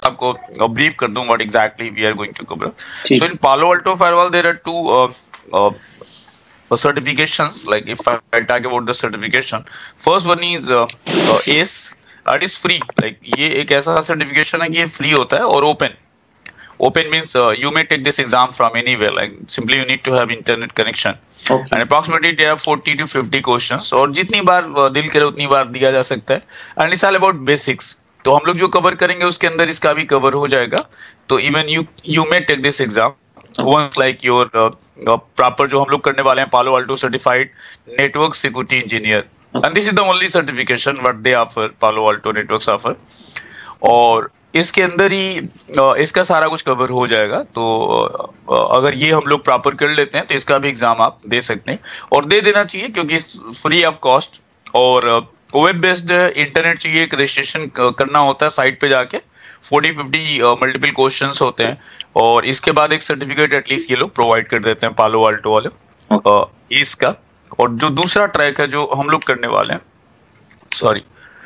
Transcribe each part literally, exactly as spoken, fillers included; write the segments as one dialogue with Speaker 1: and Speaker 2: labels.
Speaker 1: आपको ब्रीफ कर दूं what exactly we are going to cover. So in Palo Alto firewall there are two certifications. Like if I talk about the certification, first one is uh, uh, ACE. That is free. Like ये एक ऐसा certification है कि ये free होता है और open. Open means uh, you may take this exam from anywhere. Like simply you need to have internet connection. Okay. And approximately they have forty to fifty questions. और जितनी बार uh, दिल करे उतनी बार दिया जा सकता है. And it's all about basics. तो हम लोग जो cover करेंगे उसके अंदर इसका भी cover हो जाएगा. तो even you you may take this exam. Once like your uh, uh, proper जो हम लोग करने वाले हैं Palo Alto certified network security engineer, and this is the only certification what they offer, Palo Alto Networks offer. और इसके अंदर ही uh, इसका सारा कुछ कवर हो जाएगा. तो uh, अगर ये हम लोग प्रॉपर कर लेते हैं तो इसका भी एग्जाम आप दे सकते हैं और दे देना चाहिए क्योंकि फ्री ऑफ कॉस्ट और वेब बेस्ड इंटरनेट चाहिए. एक रजिस्ट्रेशन करना होता है साइट पे जाके, forty fifty मल्टीपल क्वेश्चंस होते हैं और इसके बाद एक सर्टिफिकेट एटलीस्ट ये लोग प्रोवाइड कर देते हैं पालो अल्टो वाले uh, इसका. और जो दूसरा ट्रैक है जो हम लोग करने वाले हैं, सॉरी,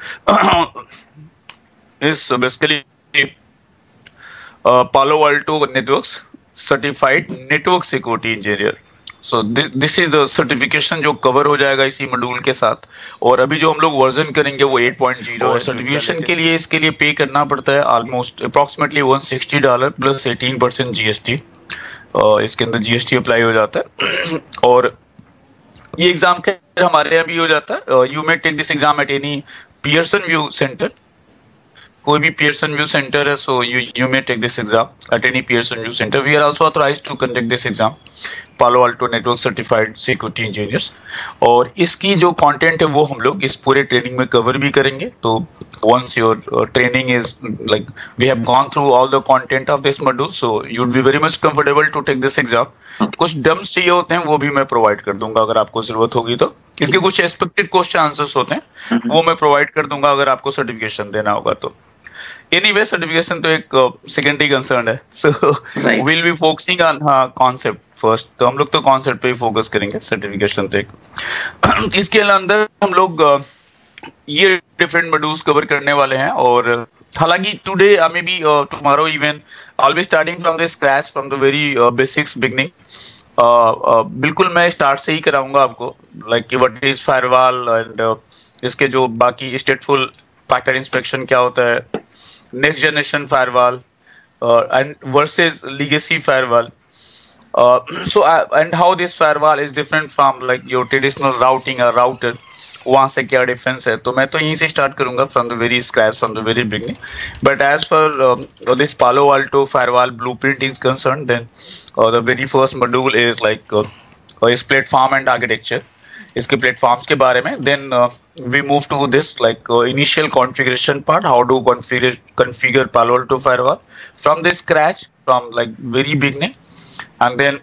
Speaker 1: इस basically Palo Alto networks certified network security engineer. So this is the certification जो कवर हो जाएगा इसी मॉड्यूल के साथ. और अभी जो हम लोग वर्जन करेंगे वो eight point zero है. सर्टिफिकेशन के लिए इसके लिए पे करना पड़ता है almost approximately one hundred sixty dollar plus eighteen percent GST. इसके अंदर जीएसटी अप्लाई हो जाता है. और ये एग्जाम के हमारे यहाँ भी हो जाता है. You may take this exam at any Pearson VUE centre. कोई भी पियर्सन व्यू सेंटर है, so you you may take this exam at any Pearson VUE centre. We are also authorised to conduct this exam, Palo Alto network certified security engineers. और इसकी जो content है वो हम लोग इस पूरे ट्रेनिंग में कवर भी करेंगे. तो once your uh, training is like we have gone through all the content of this module, so you'd be very much comfortable to take this exam. कुछ डम्स चाहिए होते हैं वो भी मैं प्रोवाइड कर दूंगा अगर आपको जरूरत होगी तो. इसके कुछ एक्सपेक्टेड क्वेश्चन आंसर्स होते हैं वो मैं प्रोवाइड कर दूंगा अगर आपको सर्टिफिकेशन देना होगा तो. एनीवे सर्टिफिकेशन तो एक सेकेंडरी कंसर्न है. So will be focusing on concept first. तो हम लोग तो कॉन्सेप्ट पे ही फोकस करेंगे. सर्टिफिकेशन तो एक इसके अंदर हम लोग uh, ये डिफरेंट मॉड्यूल्स कवर करने वाले हैं. और हालांकि today may be tomorrow even I be starting from the scratch from the very basics beginning. बिल्कुल मैं स्टार्ट से ही कराऊंगा आपको, like what is firewall and इसके जो बाकी स्टेटफुल पैकेट इंस्पेक्शन क्या होता है, next generation firewall and versus legacy firewall. So and how this firewall is different from like your traditional routing और राउटर. वहाँ से क्या डिफरेंस है. तो मैं तो यहीं से स्टार्ट करूंगा from the very scratch from the very beginning. But as for this Palo Alto firewall blueprint is concerned, then the very first module is like इस प्लेटफॉर्म एंड आर्किटेक्चर, इसके प्लेटफॉर्म्स के बारे में. Then we move to this like initial configuration part, how to configure configure Palo Alto firewall from the scratch from like very beginning. And then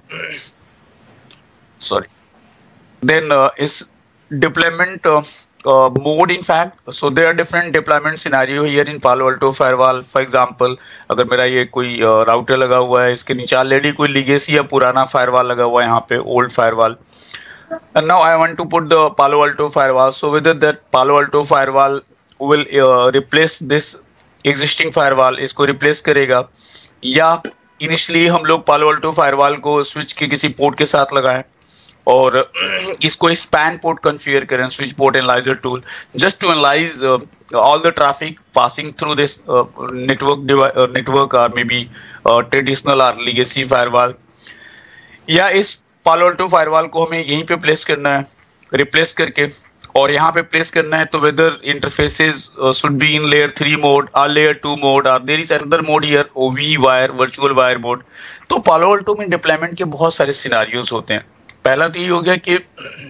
Speaker 1: sorry then इस deployment uh, uh, mode in fact. So there are different deployment scenario here in Palo Alto firewall. For example, अगर मेरा ये कोई router uh, लगा हुआ है, इसके नीचे ऑलरेडी कोई legacy या पुराना firewall लगा हुआ है यहाँ पे, old firewall, and now I want to put the Palo Alto firewall. So whether that Palo Alto firewall will uh, replace this existing firewall, इसको replace करेगा, या initially हम लोग Palo Alto firewall को switch के किसी पोर्ट के साथ लगाएं और इसको स्पैन पोर्ट कॉन्फ़िगर करें, switch port analyser tool, just to analyse all the traffic passing through this network network और मे बी ट्रेडिशनल और लीगेसी फायरवॉल. या इस पालो अल्टो फायरवॉल को हमें यहीं पे प्लेस करना है, रिप्लेस करके, और यहाँ पे प्लेस करना है. तो whether interfaces should be in layer three mode और लेयर टू मोड और there is another mode here, ओवी वायर, वर्चुअल वायर मोड. तो पालो अल्टो में डिप्लॉयमेंट के बहुत सारे सिनेरियोज होते हैं. पहला तो ये हो गया कि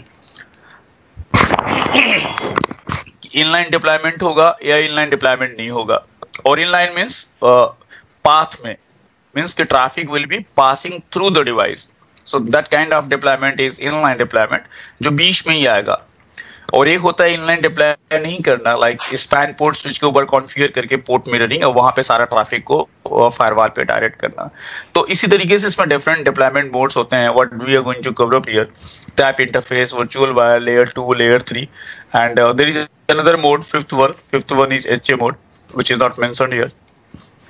Speaker 1: इनलाइन डिप्लॉयमेंट होगा या इनलाइन डिप्लॉयमेंट नहीं होगा. और इनलाइन मींस पाथ में, मींस कि traffic will be passing through the device. So that kind of deployment is inline deployment, जो बीच में ही आएगा. और एक होता है इनलाइन डिप्लॉय नहीं करना, लाइक स्पैन पोर्ट स्विच के ऊपर कॉन्फ़िगर करके पोर्ट मिररिंग और वहां पे सारा ट्रैफिक को फायरवॉल पे डायरेक्ट करना. तो इसी तरीके से इसमें डिफरेंट डिप्लॉयमेंट मोड्स होते हैं. What we are going to cover up here, tap interface, virtual wire, layer two, layer three, and there is another mode, fifth one. Fifth one is HA mode, which is not mentioned here.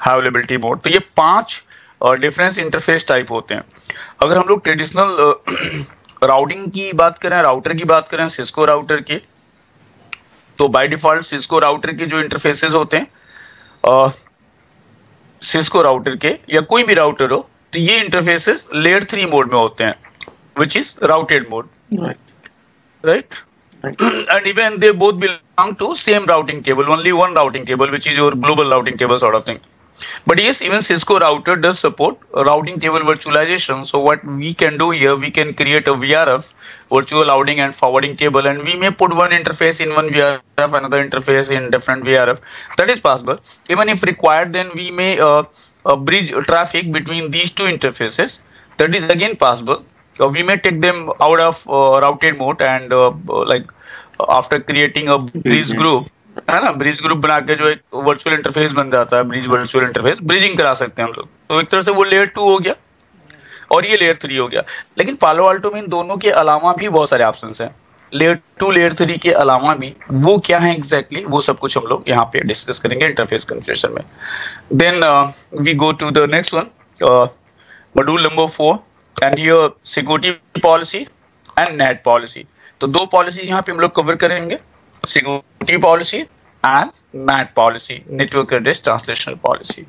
Speaker 1: High availability mode. तो ये पांच difference interface type होते हैं। अगर हम लोग traditional routing की बात करें, राउटर की बात करें, सिस्को राउटर की, तो बाय डिफॉल्ट सिस्को राउटर के जो इंटरफेसेस होते हैं, सिस्को राउटर के या कोई भी राउटर हो, तो ये इंटरफेसेस लेयर थ्री मोड में होते हैं, which is routed mode,
Speaker 2: right,
Speaker 1: right? Right. And even they both belong to same routing table, only one routing table, which is your global routing table sort of thing. But yes, even Cisco router does support routing table virtualization. So what we can do here, we can create a V R F, virtual routing and forwarding table, and we may put one interface in one V R F, another interface in different V R F. That is possible. Even if required, then we may uh, uh, bridge traffic between these two interfaces. That is again possible. So we may take them out of uh, routed mode and uh, like after creating a bridge group, है ना, bridge group बना के जो एक virtual interface बन जाता है, bridge virtual interface, bridging करा सकते हैं हम लोग। तो एक तरह से वो लेयर टू हो गया और ये लेयर थ्री हो गया। लेकिन पालो अल्टो में इन दोनों के अलावा भी बहुत सारे ऑप्शंस हैं, लेयर टू लेयर थ्री के अलावा भी। वो क्या है एग्जैक्टली exactly, वो सब कुछ हम लोग यहाँ पे डिस्कस करेंगे इंटरफेस कन्फिगरेशन में। Then we go to the next one, module number four, and here security policy and NAT policy. तो दो पॉलिसी यहाँ पे हम लोग कवर करेंगे, security policy and NAT policy, network address translation policy.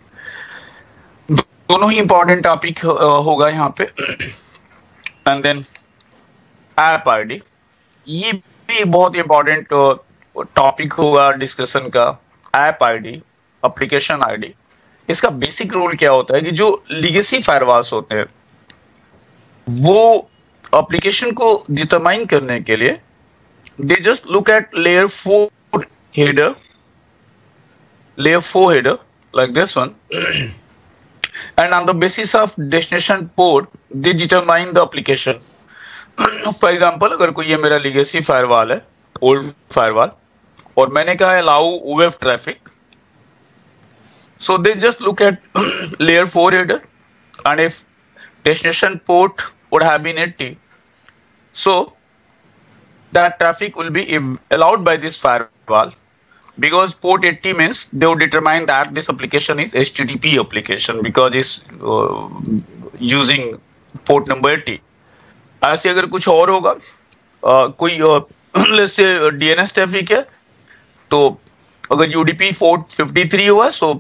Speaker 1: दोनों ही इंपॉर्टेंट टॉपिक होगा यहाँ पे। एंड देन ऐप आईडी, ये भी बहुत इंपॉर्टेंट टॉपिक होगा डिस्कशन का। ऐप आईडी, एप्लीकेशन आईडी, इसका बेसिक रोल क्या होता है कि जो लीगेसी फायरवॉल्स होते हैं वो एप्लीकेशन को डिटरमाइन करने के लिए they just look at layer four header, layer four header like this one, and on the basis of destination port they determine the application. For example, अगर कोई ये मेरा legacy firewall है, old firewall, और मैंने कहा allow web traffic, so they just look at layer four header, and if destination port would have been eighty, so that traffic will be allowed by this firewall, because port eighty means they will determine that this application is H T T P application because it's uh, using port number eighty. ऐसे अगर कुछ और होगा, uh, कोई let's say D N S traffic है, तो अगर U D P four fifty-three हुआ, so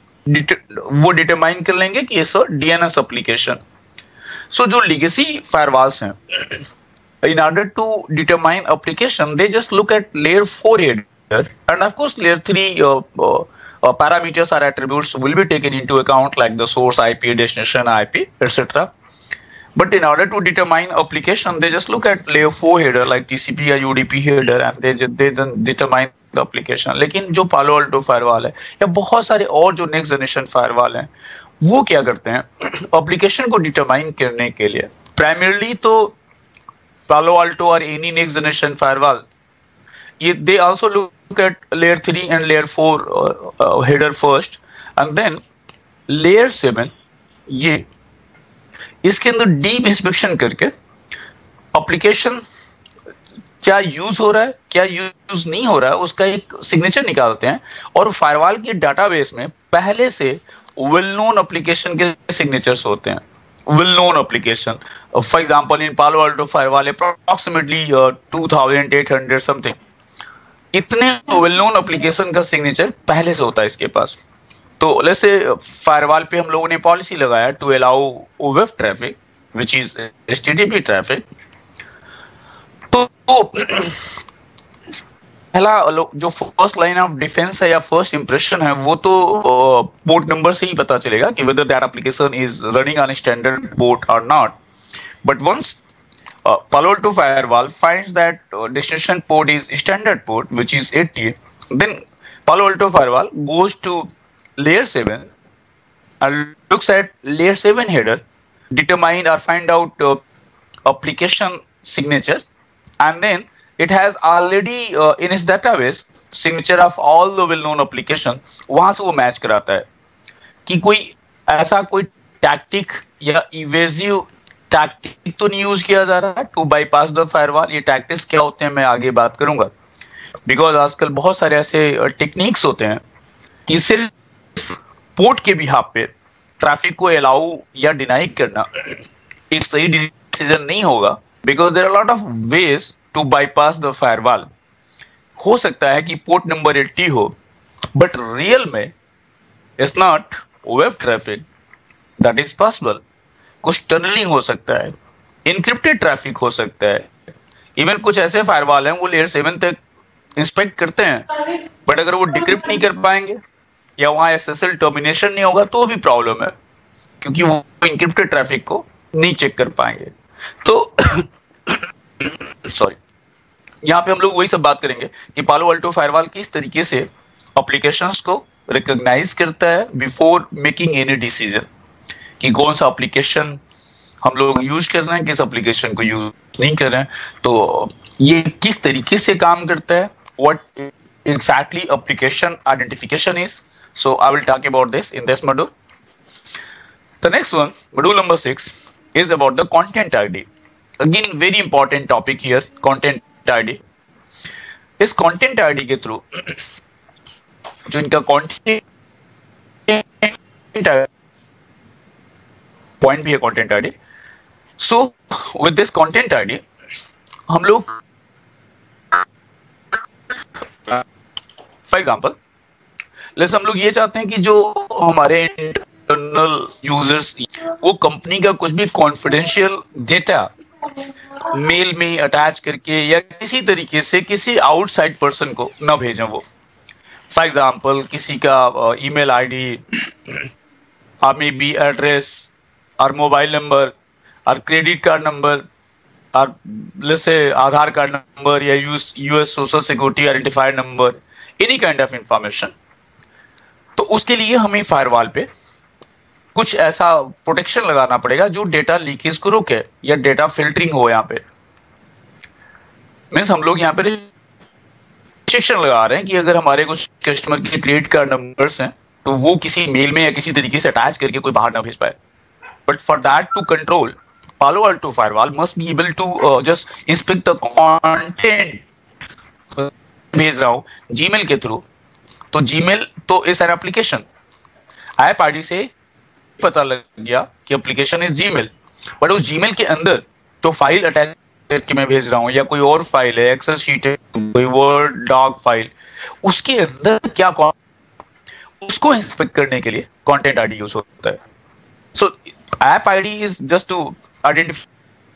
Speaker 1: वो डिटरमाइन कर लेंगे कि ये sir D N S application. So जो legacy firewalls हैं, in order to determine application, they just look at layer four header, and of course layer three uh, uh, uh, parameters or attributes will be taken into account, like the source I P, destination I P, et cetera. But in order to determine application, they just look at layer four header like T C P or U D P header, and they they then determine the application. लेकिन जो Palo Alto firewall है या बहुत सारे और जो next generation firewall हैं, वो क्या करते हैं application को determine करने के लिए? Primarily तो Palo Alto or any next generation firewall, they also look at layer three and layer four uh, uh, header first, and then layer seven, ये इसके अंदर डीप इंस्पेक्शन करके एप्लीकेशन क्या यूज हो रहा है, क्या यूज नहीं हो रहा है, उसका एक सिग्नेचर निकालते हैं, और फायरवॉल के डाटाबेस में पहले से वेल नोन एप्लीकेशन के सिग्नेचर्स होते हैं। well-known application. Uh, for example, in Palo Alto firewall, approximately uh, two thousand eight hundred something. इतने well-known application का signature पहले से होता है इसके पास। तो let's say firewall पे हम लोगों ने policy लगाया to allow web traffic, which is H T T P traffic. तो पहला जो फर्स्ट लाइन ऑफ डिफेंस है या फर्स्ट इंप्रेशन है वो तो पोर्ट नंबर से ही पता चलेगा कि whether that application is running on a standard port or not. But once uh, Palo Alto firewall finds that uh, destination port is standard port, which is eighty, then Palo Alto firewall goes to layer seven and looks at layer seven header, determine or find out uh, application signature, and then it has already uh, in its database signature of all the well-known application. वहां से वो match कराता है कि कोई ऐसा कोई tactic या इवेजिव टैक्टिक तो नहीं यूज किया जा रहा है टू बाईपास द फायरवॉल। ये टैक्टिक्स क्या होते हैं मैं आगे बात करूंगा, बिकॉज आजकल बहुत सारे ऐसे टेक्निक्स होते हैं कि सिर्फ पोर्ट के भी हाथ पे ट्रैफिक को अलाउ या डिनाई करना एक सही डिसीजन नहीं होगा, because there are lot of ways to bypass the firewall. हो सकता है कि पोर्ट नंबर एट्टी हो, बट रियल में it's not web traffic that is possible. कुछ टनलिंग हो सकता है, इनक्रिप्टेड ट्रैफिक हो सकता है, इवन कुछ ऐसे फायरवॉल हैं वो लेयर सेवन तक इंस्पेक्ट करते हैं, बट अगर वो डिक्रिप्ट नहीं कर पाएंगे या वहां एसएसएल टर्मिनेशन नहीं होगा तो भी प्रॉब्लम है, क्योंकि वो इनक्रिप्टेड ट्रैफिक को नहीं चेक कर पाएंगे। तो सॉरी, यहाँ पे हम लोग वही सब बात करेंगे कि पालो अल्टो फायरवॉल किस तरीके से एप्लीकेशंस को रिकॉग्नाइज करता है बिफोर मेकिंग एनी डिसीजन, कि कौन सा एप्लीकेशन हम लोग यूज कर रहे हैं, किस एप्लीकेशन को यूज नहीं कर रहे हैं, तो ये किस तरीके से काम करता है, what exactly application identification is. So I will talk about this in this module. The next one, module number six, is about the content I D. Again, very important topic here, content I D. इस content I D के through जो इनका content point भी है content I D. So with this content I D हम लोग for example let's हम लोग ये चाहते हैं कि जो हमारे इंटरनल यूजर्स वो कंपनी का कुछ भी कॉन्फिडेंशियल डेटा मेल में अटैच करके या किसी तरीके से किसी आउटसाइड पर्सन को ना भेजें। वो फॉर एग्जाम्पल किसी का ईमेल आईडी और मे बी एड्रेस और मोबाइल नंबर और क्रेडिट कार्ड नंबर और जैसे आधार कार्ड नंबर या US US social security identifier number, any kind of information, तो उसके लिए हमें फायरवॉल पे कुछ ऐसा प्रोटेक्शन लगाना पड़ेगा जो डेटा लीकेज को रोके या डेटा फिल्टरिंग हो। यहाँ पे मीन्स हम लोग यहाँ पे रिस्ट्रिक्शन लगा रहे हैं कि अगर हमारे कुछ कस्टमर के क्रेडिट कार्ड नंबर्स हैं तो वो किसी मेल में या किसी तरीके से अटैच करके कोई बाहर ना भेज पाए। But for that to control, Palo Alto firewall must be able to uh, just inspect the content. भेज रहा हूँ जीमेल के थ्रू, तो जीमेल तो is an application, app ID से पता लग गया कि एप्लीकेशन इज जीमेल, बट उस जीमेल के अंदर जो फाइल अटैच करके मैं भेज रहा हूँ या कोई और फाइल है, एक्सेल शीट है, कोई वर्ड डॉक फाइल, उसके अंदर क्या उसको इंस्पेक्ट करने के लिए कंटेंट आईडी यूज होता है। So app ID is just to identify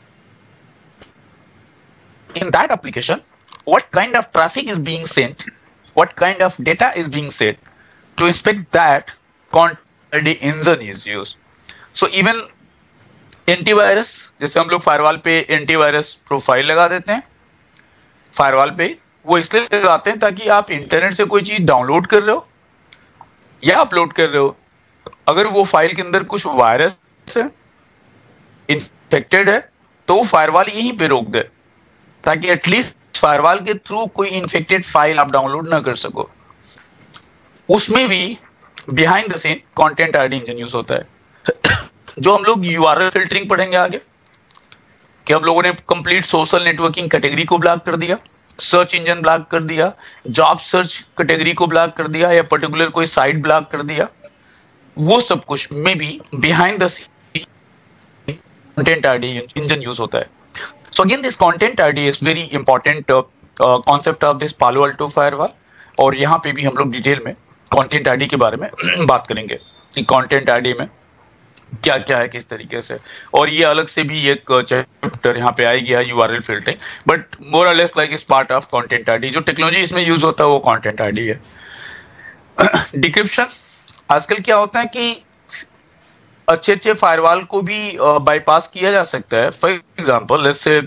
Speaker 1: in that application what kind of traffic is being sent, what kind of data is being sent, to inspect that content engine is used. So even antivirus, जैसे हम लोग firewall पे antivirus profile लगा देते हैं firewall पे, वो इसलिए लगाते हैं ताकि आप इंटरनेट से कोई चीज डाउनलोड कर रहे हो या अपलोड कर रहे हो, अगर वो फाइल के अंदर कुछ वायरस है, इन्फेक्टेड है, तो वो फायरवॉल यहीं पे रोक दे ताकि एटलीस्ट फायरवॉल के थ्रू कोई इन्फेक्टेड फाइल आप डाउनलोड ना कर सको। उसमें भी behind the scene content ID engine use होता है जो हम लोग यूआरएल फिल्टरिंग पढ़ेंगे आगे, कि हम लोगों ने कंप्लीट सोशल नेटवर्किंग कैटेगरी को ब्लॉक कर दिया, सर्च इंजन ब्लॉक कर दिया, जॉब सर्च कैटेगरी को ब्लॉक कर दिया, या पर्टिकुलर कोई साइट ब्लॉक कर दिया, वो सब कुछ में भी behind the scene content I D engine use होता है। So again this content I D is very important uh, uh, concept of this Palo Alto firewall, और यहाँ पे भी हम लोग डिटेल में content I D के बारे में बात करेंगे कि content I D में क्या क्या है, किस तरीके से, और ये अलग से भी एक चैप्टर यहाँ पे आएगी URL filtering, but more or less like is part of content ID. जो टेक्नोलॉजी इसमें यूज होता है वो कंटेंट आईडी है। डिक्रिप्शन, आजकल क्या होता है कि अच्छे अच्छे फायरवॉल को भी बाईपास uh, किया जा सकता है। For example let's say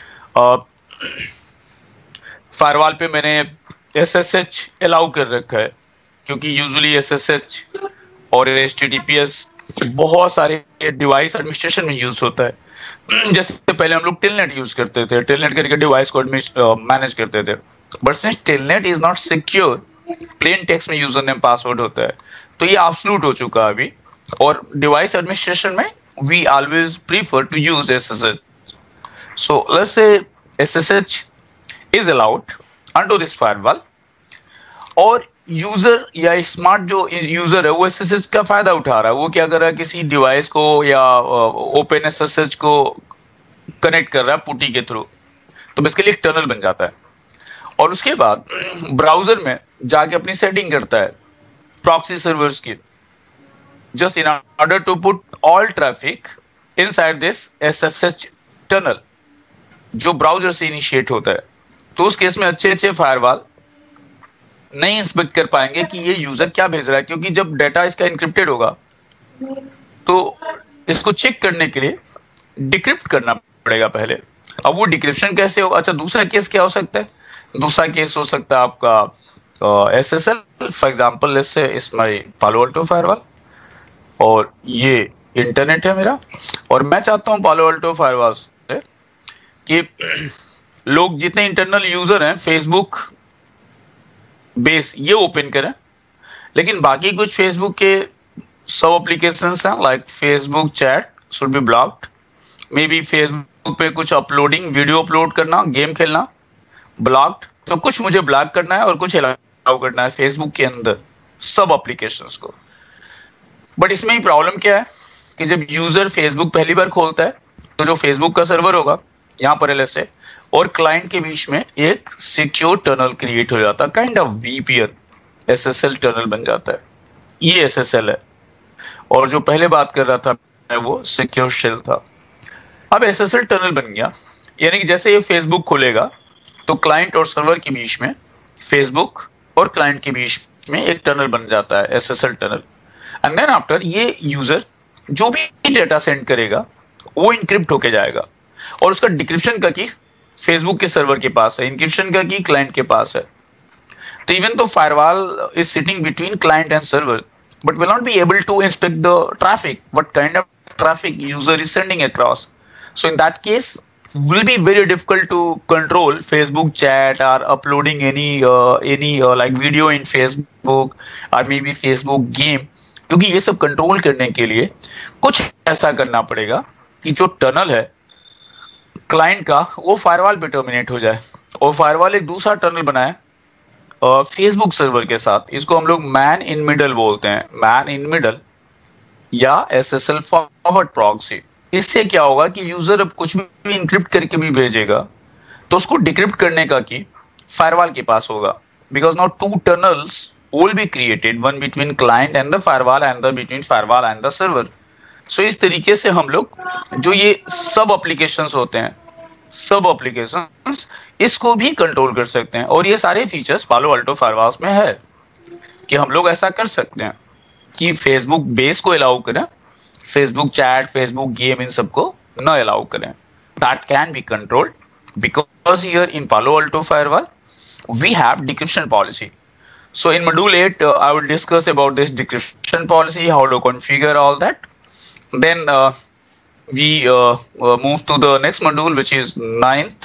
Speaker 1: firewall पे मैंने एसएसएच अलाउ कर रखा है, क्योंकि यूजुअली एसएसएच और एचटीटीपीएस बहुत सारे डिवाइस एडमिनिस्ट्रेशन में यूज होता है। जैसे पहले हम लोग टेलनेट यूज करते थे, टेलनेट करके डिवाइस को मैनेज करते थे, but since Telnet is not secure, plain text में यूजर नेम पासवर्ड होता है, तो ये एब्सोल्यूट हो चुका है अभी, और डिवाइस एडमिनिस्ट्रेशन में we always prefer to use SSH. So let's say SSH is allowed under this firewall, और यूजर या स्मार्ट जो यूजर है वो एसएसएच का फायदा उठा रहा है। वो क्या कर रहा है, किसी डिवाइस को या ओपन एसएसएच को कनेक्ट कर रहा है पुटी के थ्रू, तो बेसिकली एक टनल बन जाता है। और उसके बाद ब्राउजर में जाके अपनी सेटिंग करता है प्रॉक्सी सर्वर्स की, just in order to put all traffic inside this SSH tunnel जो ब्राउजर से इनिशिएट होता है। तो उस केस में अच्छे अच्छे फायरवॉल नहीं इंस्पेक्ट कर पाएंगे कि ये यूजर क्या भेज रहा है, क्योंकि जब डाटा इसका इंक्रिप्टेड होगा तो इसको चेक करने के लिए डिक्रिप्ट करना पड़ेगा पहले। अब वो डिक्रिप्शन कैसे हो, अच्छा दूसरा केस क्या हो सकता है, दूसरा केस हो सकता है आपका SSL, for example let's say it's my Palo Alto firewall और ये इंटरनेट है मेरा, और मैं चाहता हूं पालो अल्टो फायरवॉल से कि लोग जितने इंटरनल यूजर हैं फेसबुक बेस ये ओपन करें, लेकिन बाकी कुछ फेसबुक के सब एप्लीकेशंस हैं like Facebook chat should be blocked, may be Facebook पे कुछ अपलोडिंग वीडियो अपलोड करना, गेम खेलना ब्लॉक्ड, तो कुछ मुझे ब्लॉक करना है और कुछ अलाउ करना है फेसबुक के अंदर सब एप्लीकेशंस को। बट इसमें ही प्रॉब्लम क्या है कि जब यूजर फेसबुक पहली बार खोलता है तो जो फेसबुक का सर्वर होगा यहाँ पर एल एस ए और क्लाइंट के बीच में एक सिक्योर टनल क्रिएट हो जाता है, kind of VPN SSL tunnel बन जाता है। ये एसएसएल है, और जो पहले बात कर रहा था मैं वो सिक्योर शेल था। अब एसएसएल टनल बन गया, यानी कि जैसे ये फेसबुक खोलेगा तो क्लाइंट और सर्वर के बीच में, फेसबुक और क्लाइंट के बीच में एक टनल बन जाता है, SSL tunnel. And then after ये यूजर जो भी डेटा सेंड करेगा वो इंक्रिप्ट होके जाएगा, और उसका डिक्रिप्शन का की फेसबुक के सर्वर के पास है, इंक्रिप्शन का की क्लाइंट के पास है। तो इवन तो firewall is sitting between client and server, but will not be able to inspect the traffic, what kind of traffic user is sending across. So in that case, will be very difficult to control Facebook chat or uploading any uh, any uh, like video in Facebook or maybe Facebook game, क्योंकि ये सब control करने के लिए कुछ ऐसा करना पड़ेगा कि जो टनल है क्लाइंट का वो फायरवॉल पे टर्मिनेट हो जाए, और फायरवॉल एक दूसरा टनल बनाए फेसबुक सर्वर के साथ। इसको हम लोग मैन इन मिडल बोलते हैं, मैन इन मिडल या एसएसएल फॉरवर्ड प्रॉक्सी। इससे क्या होगा कि यूजर अब कुछ भी इंक्रिप्ट करके भी भेजेगा तो उसको डिक्रिप्ट करने का की फायरवॉल के पास होगा, because now two tunnels will be created, one between client and the firewall and the between firewall and the server. So इस तरीके से हम लोग जो ये सब एप्लीकेशंस होते हैं, सब एप्लीकेशंस इसको भी कंट्रोल कर सकते हैं, और ये सारे फीचर्स पालो अल्टो फायरवॉल्स में है कि हम लोग ऐसा कर सकते हैं कि फेसबुक बेस को अलाउ करें, फेसबुक चैट, फेसबुक गेम, इन सबको न अलाउ करें। That can be controlled because here in Palo Alto firewall we have decryption policy. So in module eight, uh, I will discuss about this decryption policy, how to configure all that. Then uh, we uh, uh, move to the next module, which is ninth.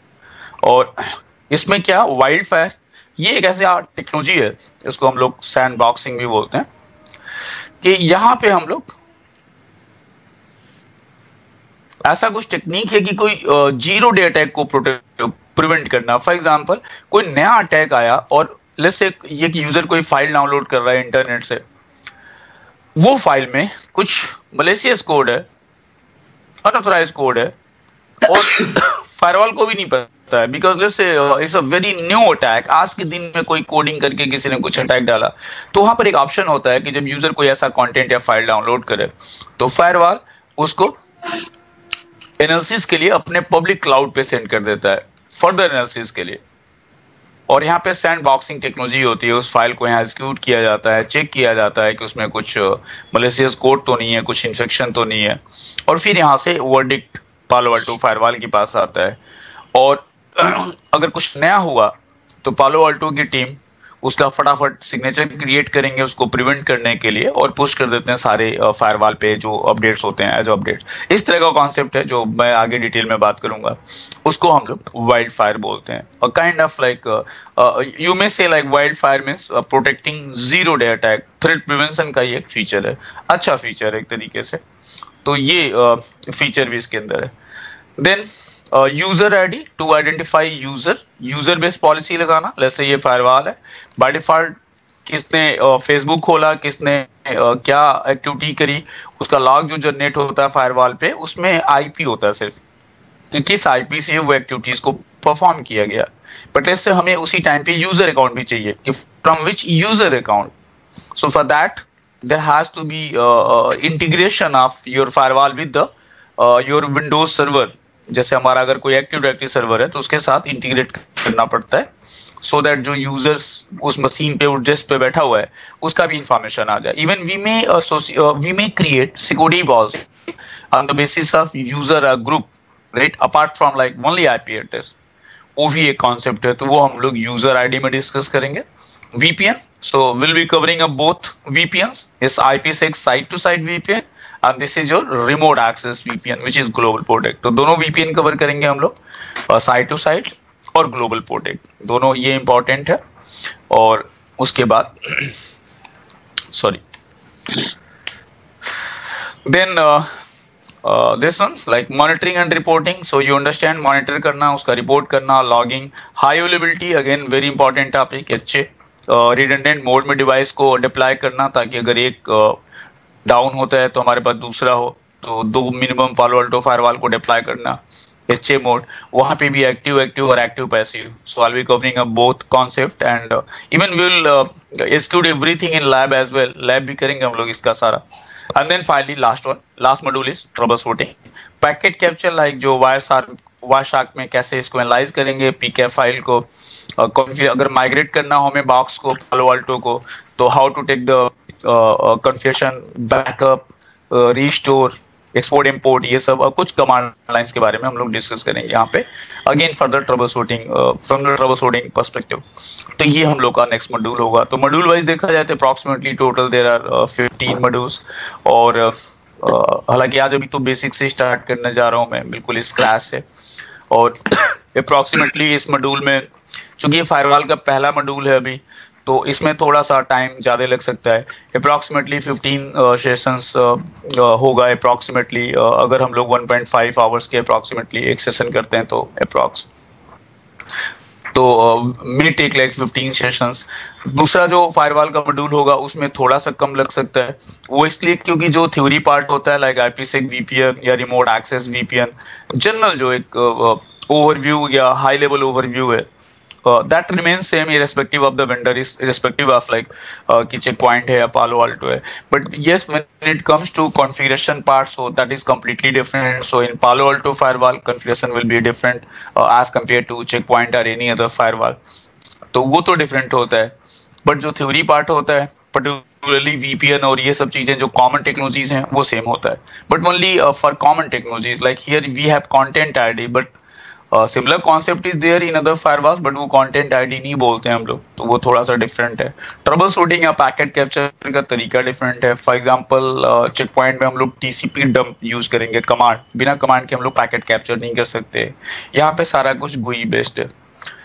Speaker 1: और इसमें क्या wild fire, ये एक ऐसी technology है, इसको हम लोग सैंड बॉक्सिंग भी बोलते हैं, कि यहाँ पे हम लोग ऐसा कुछ टेक्निक है कि कोई जीरो डे अटैक को प्रिवेंट करना। फॉर एग्जांपल कोई नया अटैक आया और लेट्स से ये कि यूजर कोई फाइल डाउनलोड कर रहा है इंटरनेट से, वो फाइल में कुछ मलेशियस कोड है, अनऑथराइज कोड है, और फायरवॉल को भी नहीं पता है, because let's say it's a very new attack, आज के दिन में कोई कोडिंग करके किसी ने कुछ अटैक डाला। तो वहां पर एक ऑप्शन होता है कि जब यूजर कोई ऐसा कंटेंट या फाइल डाउनलोड करे तो फायरवॉल उसको एनालिसिस के लिए अपने पब्लिक क्लाउड पे सेंड कर देता है, फर्दर एनालिसिस के लिए। और यहाँ पे सैंड बॉक्सिंग टेक्नोलॉजी होती है, उस फाइल को यहाँ एग्जीक्यूट किया जाता है, चेक किया जाता है कि उसमें कुछ मलेशियस कोड तो नहीं है, कुछ इन्फेक्शन तो नहीं है, और फिर यहाँ से वर्डिक्ट पालो अल्टो फायरवॉल के पास आता है। और अगर कुछ नया हुआ तो पालो अल्टो की टीम उसका फटाफट सिग्नेचर क्रिएट करेंगे उसको प्रिवेंट करने के लिए, और पुश कर देते हैं सारे फायरवॉल पे जो अपडेट्स होते हैं एज अपडेट्स। इस तरह का कॉन्सेप्ट है जो मैं आगे डिटेल में बात करूंगा, उसको हम लोग वाइल्ड फायर बोलते हैं। और kind of like you may say like wild fire means protecting zero day attack, threat prevention का ये एक फीचर है, अच्छा फीचर है एक तरीके से। तो ये फीचर uh, भी इसके अंदर है। Then user ID to identify user, user based policy लगाना। जैसे ये फायरवॉल है, बाय डिफॉल्ट किसने फेसबुक खोला, किसने uh, क्या एक्टिविटी करी, उसका लॉग जो जनरेट होता है फायरवॉल पे, उसमें आईपी होता है सिर्फ कि किस आईपी से वो एक्टिविटीज को परफॉर्म किया गया। बट ऐसे हमें उसी टाइम पे यूजर अकाउंट भी चाहिए कि from which user account. So for that there has to be integration of your firewall with the your Windows server. जैसे हमारा अगर कोई एक्टिव डायरेक्टरी सर्वर है तो उसके साथ इंटीग्रेट करना पड़ता है, सो दैट जो यूजर्स उस मशीन पे, उस डेस्क पे बैठा हुआ है, उसका भी इंफॉर्मेशन आ जाए। Even we may we may create security policy on the basis of user group, right, apart from like only IP address. वो भी एक कॉन्सेप्ट है, तो वो हम लोग यूजर आईडी में डिस्कस करेंगे। VPN, so will be covering up both VPNs, is I P six site to site VPN and this is your remote access VPN which is global protect. तो दोनों VPN cover करेंगे हम लोग, site to site और global protect, दोनों ये important है। और उसके बाद sorry then Uh, this one like monitoring and reporting. So you understand monitor करना, उसका report करना, logging, high availability again very important topic, अच्छे redundant mode में device को deploy करना ताकि अगर एक डाउन uh, होता है तो हमारे पास दूसरा हो, तो दो मिनिमम Palo Alto firewall को deploy करना, एच ए मोड, वहाँ पे भी एक्टिव एक्टिव और active passive. So I will covering a both concept and even we will exclude everything in lab as well, lab भी करेंगे हम लोग इसका सारा। And then finally last one, last module is troubleshooting, packet capture, like जो Wireshark Wireshark में कैसे इसको एनालाइज करेंगे, पीकैप फाइल को uh, अगर माइग्रेट करना हो हमें बॉक्स को, Palo Alto को, तो how to take the configuration, backup, restore, export import, ये सब कुछ कमांड लाइंस के बारे में हम लोग डिस्कस करेंगे यहाँ पे। Again further troubleshooting from the troubleshooting perspective. तो ये हम लोग का नेक्स्ट मॉड्यूल होगा। तो मॉड्यूल वाइज देखा जाए तो approximately total there are fifteen modules. और uh, हालांकि आज अभी तो बेसिक से स्टार्ट करने जा रहा हूँ मैं, बिल्कुल स्क्रैच से। और अप्रॉक्सीमेटली इस मॉड्यूल में, चूंकि ये फायरवॉल का पहला मॉड्यूल है अभी, तो इसमें थोड़ा सा टाइम ज़्यादा लग सकता है। अप्रॉक्सीमेटली फिफ्टीन सेशंस होगा अप्रॉक्सीमेटली, अगर हम लोग वन पॉइंट फाइव आवर्स के अप्रॉक्सीमेटली एक सेशन करते हैं तो अप्रॉक्स, तो may take like fifteen sessions. दूसरा जो फायरवॉल का मॉड्यूल होगा उसमें थोड़ा सा कम लग सकता है, वो इसलिए क्योंकि जो थ्योरी पार्ट होता है लाइक आईपीसेक वीपीएन या रिमोट एक्सेस वीपीएन, जनरल जो एक ओवरव्यू या हाई लेवल ओवरव्यू है, Uh, that remains same irrespective of the vendor, is irrespective of like uh, कि checkpoint है या Palo Alto है. But yes, when it comes to configuration part, so that is completely different. So in Palo Alto firewall, configuration will be different uh, as compared to checkpoint or any other firewall. तो वो तो different होता है. But जो theory part होता है, particularly V P N और ये सब चीजें जो common technologies हैं, वो same होता है. But only uh, for common technologies, like here we have content I D, but similar concept is there in other firewalls, but वो कंटेंट आईडी नहीं बोलते हैं हम लोग, तो वो थोड़ा सा डिफरेंट है। ट्रबल शूटिंग या पैकेट कैप्चर का तरीका डिफरेंट है। फॉर एग्जांपल चेक पॉइंट में हम लोग टीसीपी डंप यूज करेंगे, कमांड, बिना कमांड के हम लोग पैकेट कैप्चर नहीं कर सकते। यहाँ पे सारा कुछ गुई बेस्ड है।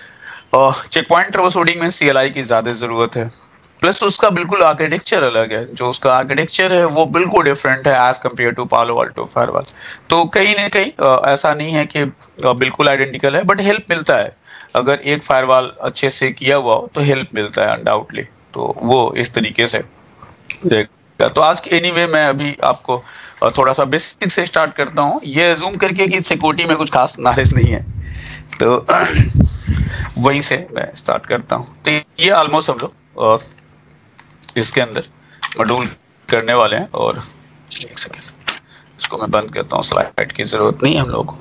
Speaker 1: चेक पॉइंट ट्रबल शूटिंग में सीएलआई की ज्यादा जरूरत है, प्लस उसका बिल्कुल आर्किटेक्चर अलग है। जो उसका आर्किटेक्चर है वो बिल्कुल डिफरेंट है as compare to Palo Alto firewall. तो कहीं ना कहीं ऐसा नहीं है कि बिल्कुल आइडेंटिकल है, बट हेल्प मिलता है। अगर एक फायरवॉल अच्छे से किया हुआ हो तो हेल्प मिलता है अनडाउटली। तो वो इस तरीके से देखेगा। तो आज एनीवे मैं अभी आपको थोड़ा सा बेसिक से स्टार्ट करता हूँ, ये अज्यूम करके कि सिक्योरिटी में कुछ खास नॉलेज नहीं है, तो वहीं से मैं स्टार्ट करता हूँ। तो ये ऑलमोस्ट हम लोग इसके अंदर मॉड्यूल करने वाले हैं। और एक सेकेंड, इसको मैं बंद करता हूँ, स्लाइड की जरूरत नहीं है हम लोगों को।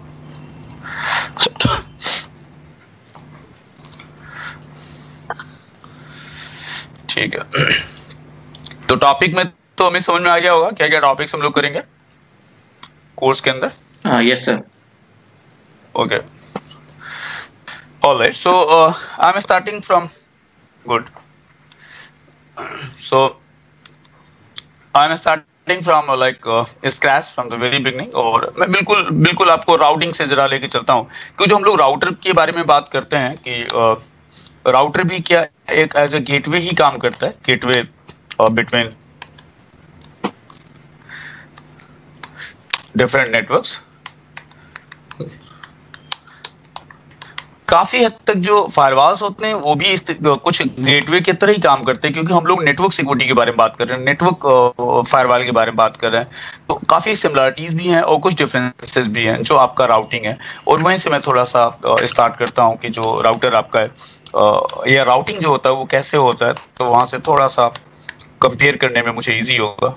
Speaker 1: ठीक है, तो टॉपिक में तो हमें समझ में आ गया होगा क्या क्या टॉपिक्स हम लोग करेंगे कोर्स के अंदर।
Speaker 2: हाँ, yes sir.
Speaker 1: Okay, alright, so I am starting from good So I am starting from uh, like uh, scratch from the very beginning। और मैं बिल्कुल बिल्कुल आपको राउटिंग से जरा लेके चलता हूँ, क्योंकि जो हम लोग राउटर के बारे में बात करते हैं कि राउटर uh, भी क्या एक एज ए गेटवे ही काम करता है, गेटवे बिटवीन डिफरेंट नेटवर्क्स। काफी हद तक जो फायरवॉल्स होते हैं वो भी इस कुछ गेटवे की तरह ही काम करते हैं, क्योंकि हम लोग नेटवर्क सिक्योरिटी के बारे में बात कर रहे हैं, नेटवर्क फायरवॉल के बारे में बात कर रहे हैं, तो काफी सिमिलरिटीज भी हैं और कुछ डिफरेंसेस भी हैं जो आपका राउटिंग है। और वहीं से मैं थोड़ा सा स्टार्ट करता हूं कि जो राउटर आपका है या राउटिंग जो होता है वो कैसे होता है, तो वहां से थोड़ा सा कंपेयर करने में मुझे ईजी होगा।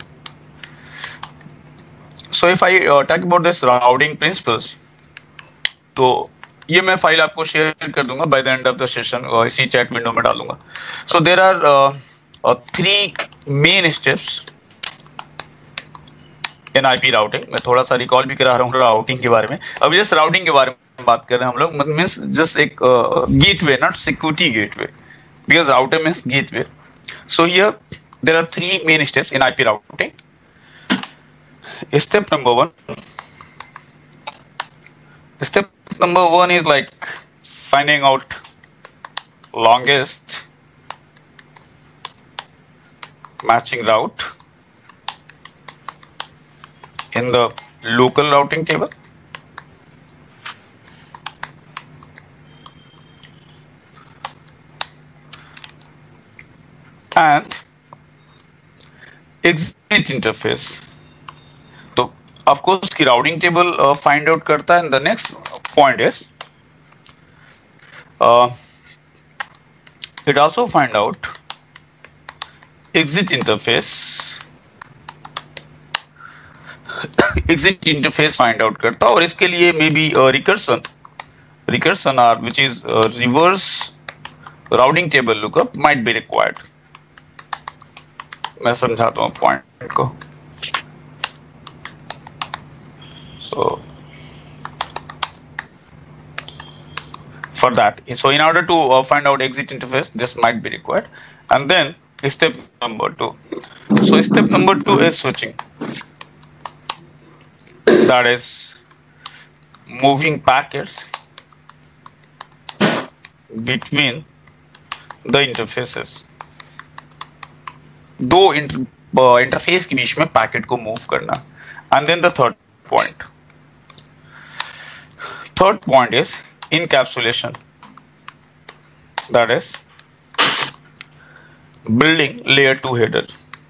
Speaker 1: So if I talk about this routing principles, तो ये मैं फाइल आपको शेयर कर दूंगा by the end of the session, और इसी चैट विंडो में डालूंगा। So there are three main steps in IP routing. मैं थोड़ा सा रिकॉल भी करा रहा हूँ राउटिंग के बारे में। अभी जस्ट राउटिंग के बारे में बात कर रहे हैं हम लोग, मींस जस्ट एक gateway, not security gateway, because router means gateway. So here there are three main steps in IP routing. Step number one. Step number one is like finding out longest matching route in the local routing table. And exit interface. Of course की routing table uh, find out करता है, and the next point is uh, it also find out exit interface exit interface find out करता है, और इसके लिए maybe uh, recursion recursion or which is uh, reverse routing table lookup might be required. मैं समझाता हूँ point को। So for that, so in order to uh, find out exit interface, this might be required. And then step number two. So step number two is switching. That is moving packets between the interfaces. दो inter, uh, interface के बीच में packet को move करना। And then the third point. Third point is encapsulation. That is building layer two header.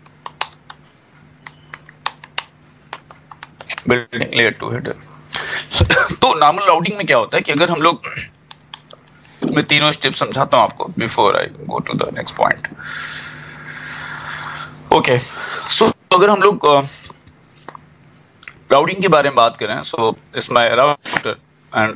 Speaker 1: Building layer two header. तो normal routing में क्या होता है कि अगर हम लोग, मैं तीनों स्टेप समझाता हूं आपको before I go to the next point. Okay, so अगर हम लोग राउटिंग uh, के बारे में बात करें, so it's my router and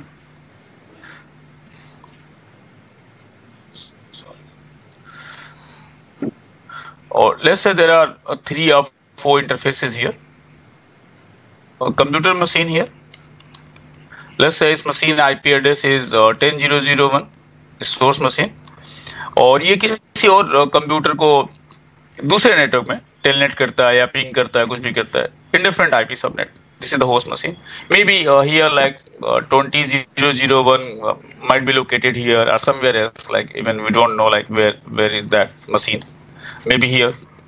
Speaker 1: or let's say there are uh, three or four interfaces here, a computer machine here. Let's say इस machine I P address is uh, ten dot zero dot zero one, source machine, और ये किसी और computer uh, को दूसरे network में telnet करता है या पिंग करता है, कुछ भी करता है in different I P subnet. This is the host machine. Maybe uh, here like uh, twenty dot zero dot zero one uh, might be located here or somewhere else. Like even we don't know like where where is that machine. Maybe here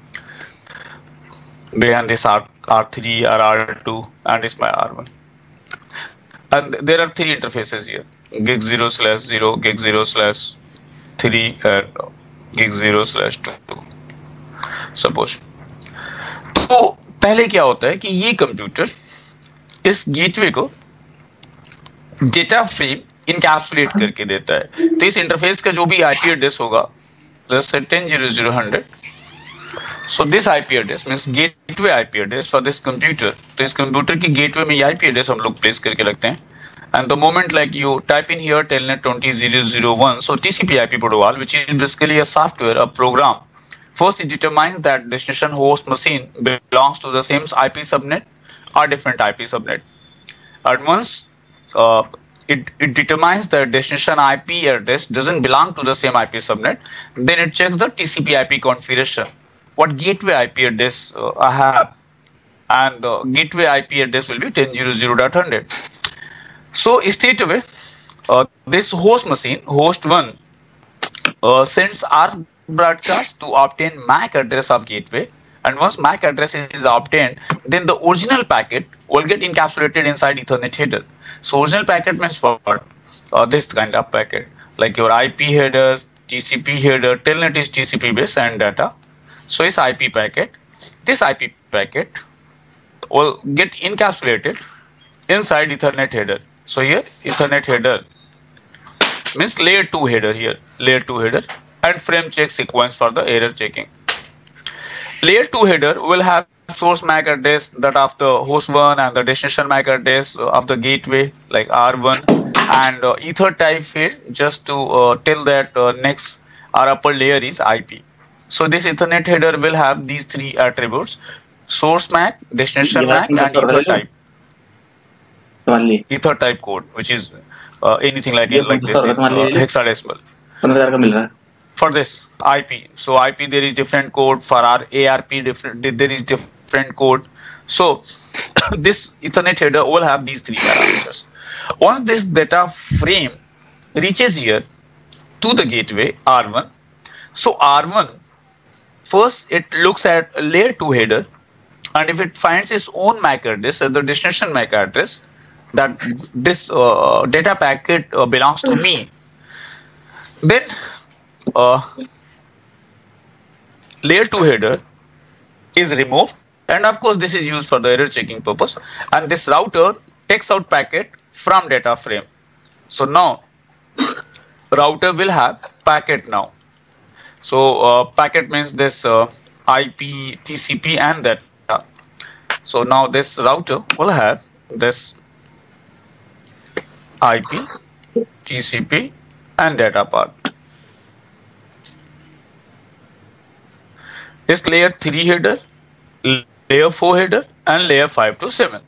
Speaker 1: behind this R R3 or R two, and it's my R one. And there are three interfaces here: gig zero slash zero, gig zero slash three, and gig zero slash two. Suppose. तो पहले क्या होता है कि ये computer इस gateway को data frame encapsulate करके देता है। तो इस इंटरफेस का जो भी आईपी एड्रेस होगा, let's say ten dot zero dot zero dot one hundred, so this I P address means gateway I P address for this computer. तो इस कंप्यूटर की गेटवे में ये I P address हम लोग प्लेस करके रखते हैं। And the moment like you type in here telnet twenty dot zero dot zero dot one, so T C P I P protocol, which is basically a software, a program, first it determines that destination host machine belongs to the same I P subnet or different I P subnet. And once uh, it, it determines that destination I P address doesn't belong to the same I P subnet, then it checks the T C P I P configuration. What gateway I P address uh, I have, and the gateway I P address will be ten dot zero dot zero dot one hundred. So straight away, uh, this host machine, host one, uh, sends our broadcast to obtain M A C address of gateway, and once M A C address is obtained, then the original packet will get encapsulated inside Ethernet header. So original packet means what? uh, this kind of packet, like your I P header, T C P header. Telnet is T C P based and data, so it's I P packet. This I P packet will get encapsulated inside Ethernet header. So here Ethernet header means layer two header here, layer two header, and frame check sequence for the error checking. Layer two header will have source M A C address that of the host one and the destination M A C address of the gateway like R one, and uh, ether type field just to uh, tell that uh, next or upper layer is I P. So this Ethernet header will have these three attributes: source M A C, destination M A C, and ether type. Ether type code, which is uh, anything like it, like this, uh, hexadecimal. For this I P, so I P there is different code. For our A R P, different there is different code. So this Ethernet header will have these three parameters. Once this data frame reaches here to the gateway R one, so R one first it looks at layer two header, and if it finds its own M A C address as the destination M A C address, that this uh, data packet uh, belongs to me, then uh, layer two header is removed, and of course this is used for the error checking purpose, and this router takes out packet from data frame. So now router will have packet now. So uh, packet means this uh, I P, T C P and data. So now this router will have this I P, T C P and data part. This layer three header, layer four header, and layer five to seven.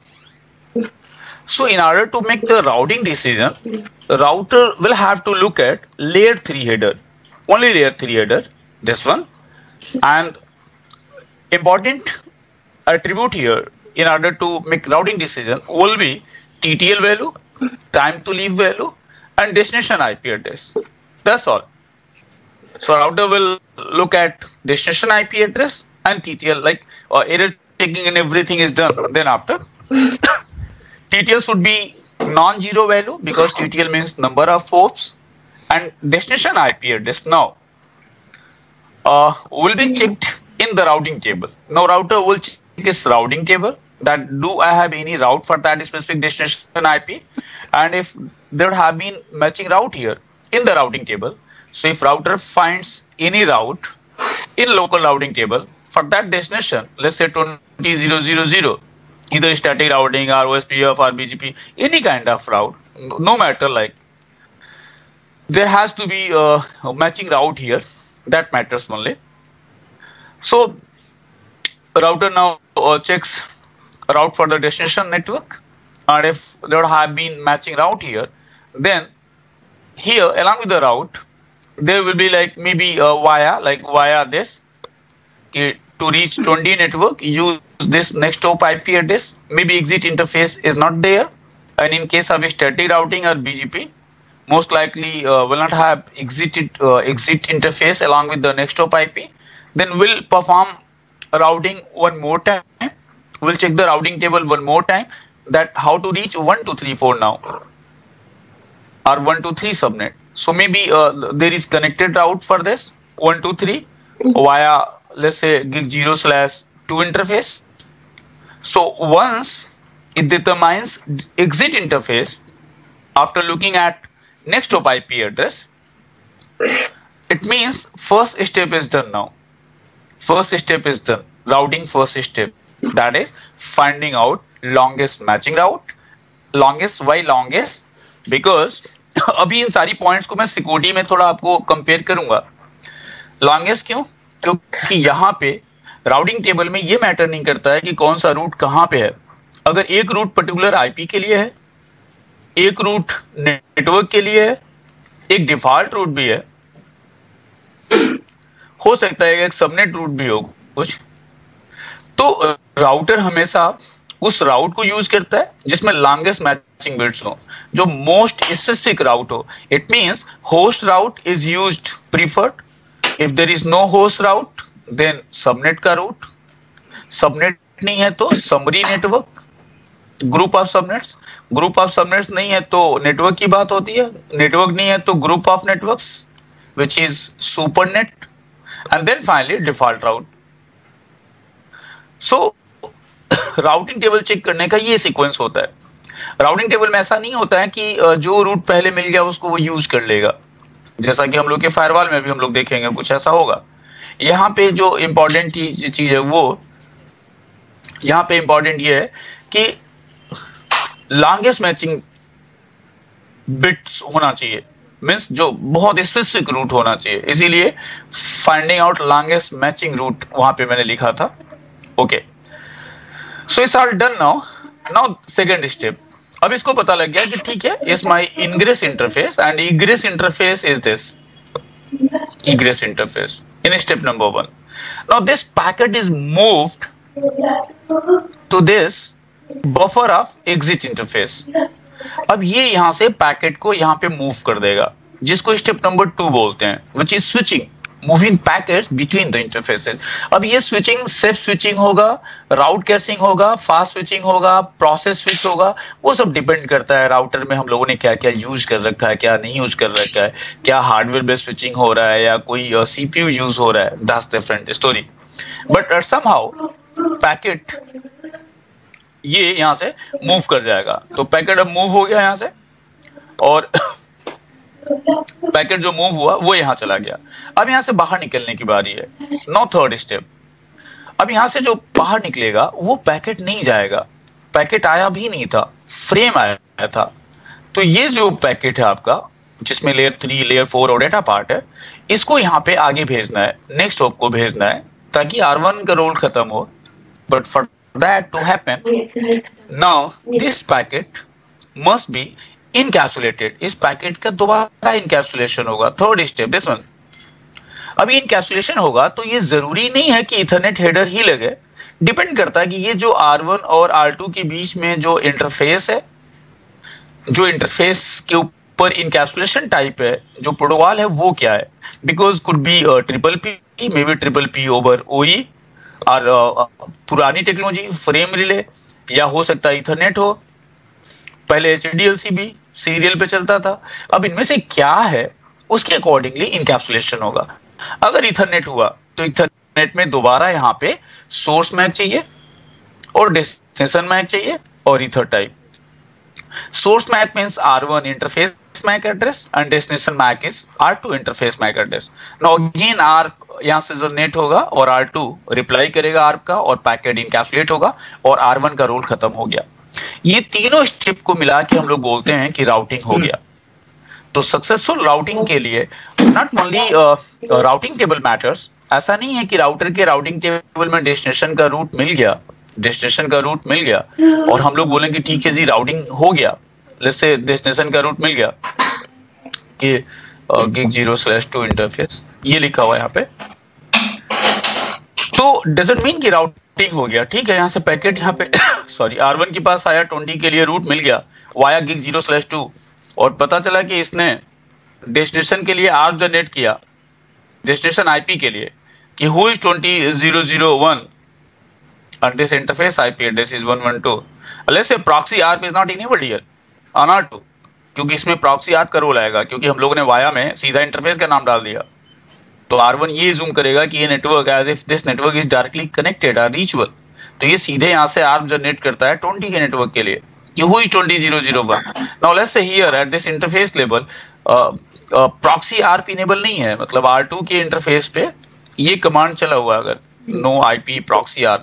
Speaker 1: So in order to make the routing decision, the router will have to look at layer three header, only layer three header, this one. And important attribute here in order to make routing decision will be T T L value, time to leave value, and destination I P address. That's all. So router will look at destination I P address and T T L, like uh, error checking and everything is done. Then after T T L should be non-zero value because T T L means number of hops, and destination I P address now uh, will be checked in the routing table. Now router will check its routing table, that do I have any route for that specific destination I P, and if there have been matching route here in the routing table. So if router finds any route in local routing table for that destination, let's say twenty thousand, either static routing or O S P F or B G P, any kind of route, no matter, like there has to be a matching route here, that matters only. So router now uh, checks route for the destination network, and if there have been matching route here, then here along with the route there will be like maybe uh, via like via this, okay, to reach twenty network use this next hop I P address. Maybe exit interface is not there, and in case of a static routing or B G P, most likely uh, will not have exit uh, exit interface along with the next hop I P. Then we'll perform routing one more time. We'll check the routing table one more time, that how to reach one two three four now, or one two three subnet. So maybe uh, there is connected route for this one two three via, let's say, gig zero slash two interface. So once it determines exit interface after looking at next hop I P address, it means first step is done now. First step is done, routing first step, that is finding out longest matching route. Longest, why longest? Because अभी इन सारी points को मैं security में थोड़ा आपको compare करूंगा. Longest क्यों? क्योंकि यहाँ पे राउटिंग टेबल में ये मैटर नहीं करता है कि कौन सा रूट कहाँ पे है. अगर एक रूट पर्टिकुलर आईपी के लिए है, एक रूट नेटवर्क के लिए है, एक डिफॉल्ट रूट भी है, हो सकता है एक सबनेट रूट भी हो कुछ, तो राउटर हमेशा उस राउट को यूज करता है जिसमें लॉन्गेस्ट मैचिंग बिट्स हो, जो मोस्ट स्पेसिफिक राउट हो. It means host route is used preferred. If there is no host route then subnet का रूट, सबनेट नहीं है तो summary network, group of subnets, group of subnets नहीं है तो नेटवर्क की बात होती है, नेटवर्क नहीं है तो group of networks which is supernet, and then finally default route. So routing table check करने का ये सीक्वेंस होता है। राउटिंग टेबल में ऐसा नहीं होता है कि जो रूट पहले मिल गया उसको वो यूज कर लेगा, जैसा कि हम लोग के फायरवॉल में भी हम लोग देखेंगे कुछ ऐसा होगा। यहाँ पे जो इंपॉर्टेंट चीज है वो, यहाँ पे इंपॉर्टेंट ये है कि लॉन्गेस्ट मैचिंग बिट्स होना चाहिए, मींस जो बहुत स्पेसिफिक रूट होना चाहिए, इसीलिए finding out longest matching route वहां पे मैंने लिखा था। Okay, so it's all done now. Now second step, अब इसको पता लग गया कि ठीक है, is my ingress interface and egress interface is this egress interface in step number one. Now this packet is moved to this buffer of exit interface. अब ये यहां से पैकेट को यहां पे मूव कर देगा, जिसको स्टेप नंबर टू बोलते हैं, which is switching, moving packets between the interfaces. अब ये स्विचिंग सेफ स्विचिंग होगा, राउट कैसिंग होगा, फास्ट स्विचिंग होगा, प्रोसेस स्विच होगा, वो सब डिपेंड करता है राउटर में हम लोगों ने क्या क्या यूज कर रखा है, क्या नहीं यूज कर रखा है, क्या हार्डवेयर बेस्ड स्विचिंग हो रहा है या कोई सीपीयू यूज हो रहा है, that's different story. But somehow packet ये यहां से मूव कर जाएगा, तो पैकेट अब मूव हो गया यहां से, और पैकेट जो मूव हुआ वो यहां चला गया। अब यहां से बाहर निकलने की बारी है। नाउ थर्ड स्टेप, अब यहां से जो बाहर निकलेगा वो पैकेट नहीं जाएगा, पैकेट आया भी नहीं था, फ्रेम आया था। तो ये जो पैकेट है आपका, जिसमें लेयर थ्री, लेयर फोर और डेटा पार्ट है, इसको यहां पे आगे भेजना है, नेक्स्ट हॉप को भेजना है, ताकि आर वन का रोल खत्म हो। But for that to happen, now this packet must be encapsulated, इस पैकेट का दोबारा इनकैप्सुलेशन होगा। Third step this one. अभी इनकैप्सुलेशन होगा तो ये जरूरी नहीं है कि इथरनेट हेडर ही लगे, डिपेंड करता है कि ये जो आर वन और आर टू के बीच में जो इंटरफेस है, जो इंटरफेस के ऊपर इनकैप्सुलेशन टाइप है, जो प्रोटोकॉल है वो क्या है। Because could be triple P, may be triple P over OE, और पुरानी टेक्नोलॉजी फ्रेम रिले, या हो सकता है इथरनेट हो, पहले एच डी एल सी भी सीरियल पे चलता था। अब इनमें से क्या है उसके अकॉर्डिंगली इनकैप्सुलेशन होगा। अगर इथरनेट हुआ तो इथरनेट में दोबारा यहाँ पे सोर्स मैक चाहिए और डेस्टिनेशन मैक चाहिए और ether type. Source MAC means R one interface MAC address and destination MAC is R two interface MAC address. Now again R यहाँ से जनरेट होगा और आर टू रिप्लाई करेगा आर का, और पैकेट इनकैप्सुलेट होगा और आर वन का रोल खत्म हो गया। ये तीनों स्टेप को मिला के हम लोग बोलते हैं कि राउटिंग हो गया। तो सक्सेसफुल राउटिंग के लिए not only routing table matters, ऐसा नहीं है कि राउटर के राउटिंग टेबल में डेस्टिनेशन का रूट मिल गया, डेस्टिनेशन का रूट मिल गया और हम लोग बोलेंगे ठीक है जी राउटिंग हो गया, जैसे डेस्टिनेशन का रूट मिल गया कि gig zero slash two interface ये लिखा हुआ है यहाँ पे, तो डजंट मीन कि राउटिंग हो गया। ठीक है, यहाँ से पैकेट यहाँ पे सॉरी आर वन के पास आया, ट्वेंटी के लिए रूट मिल गया via gig zero slash two, और पता चला कि इसने डेस्टिनेशन के लिए आर्प जनरेट किया, डेस्टिनेशन आईपी के लिए कि who is twenty zero zero one and this interface I P address is one one two. Let's say proxy A R P is not enabled here on R two, क्योंकि इसमें proxy A R P का role आएगा, क्योंकि हम लोगों ने via में सीधा इंटरफेस का नाम डाल दिया। तो आर वन ये जूम करेगा कि ये network as if this network is directly connected और रीचेबल, तो ये सीधे यहाँ से आर्प जनरेट करता है ट्वेंटी के नेटवर्क के लिए कि who is twenty zero zero one. Now let's say here at this interface level proxy A R P enable नहीं है, मतलब आर टू के इंटरफेस पे ये कमांड चला हुआ है, अगर no IP proxy R,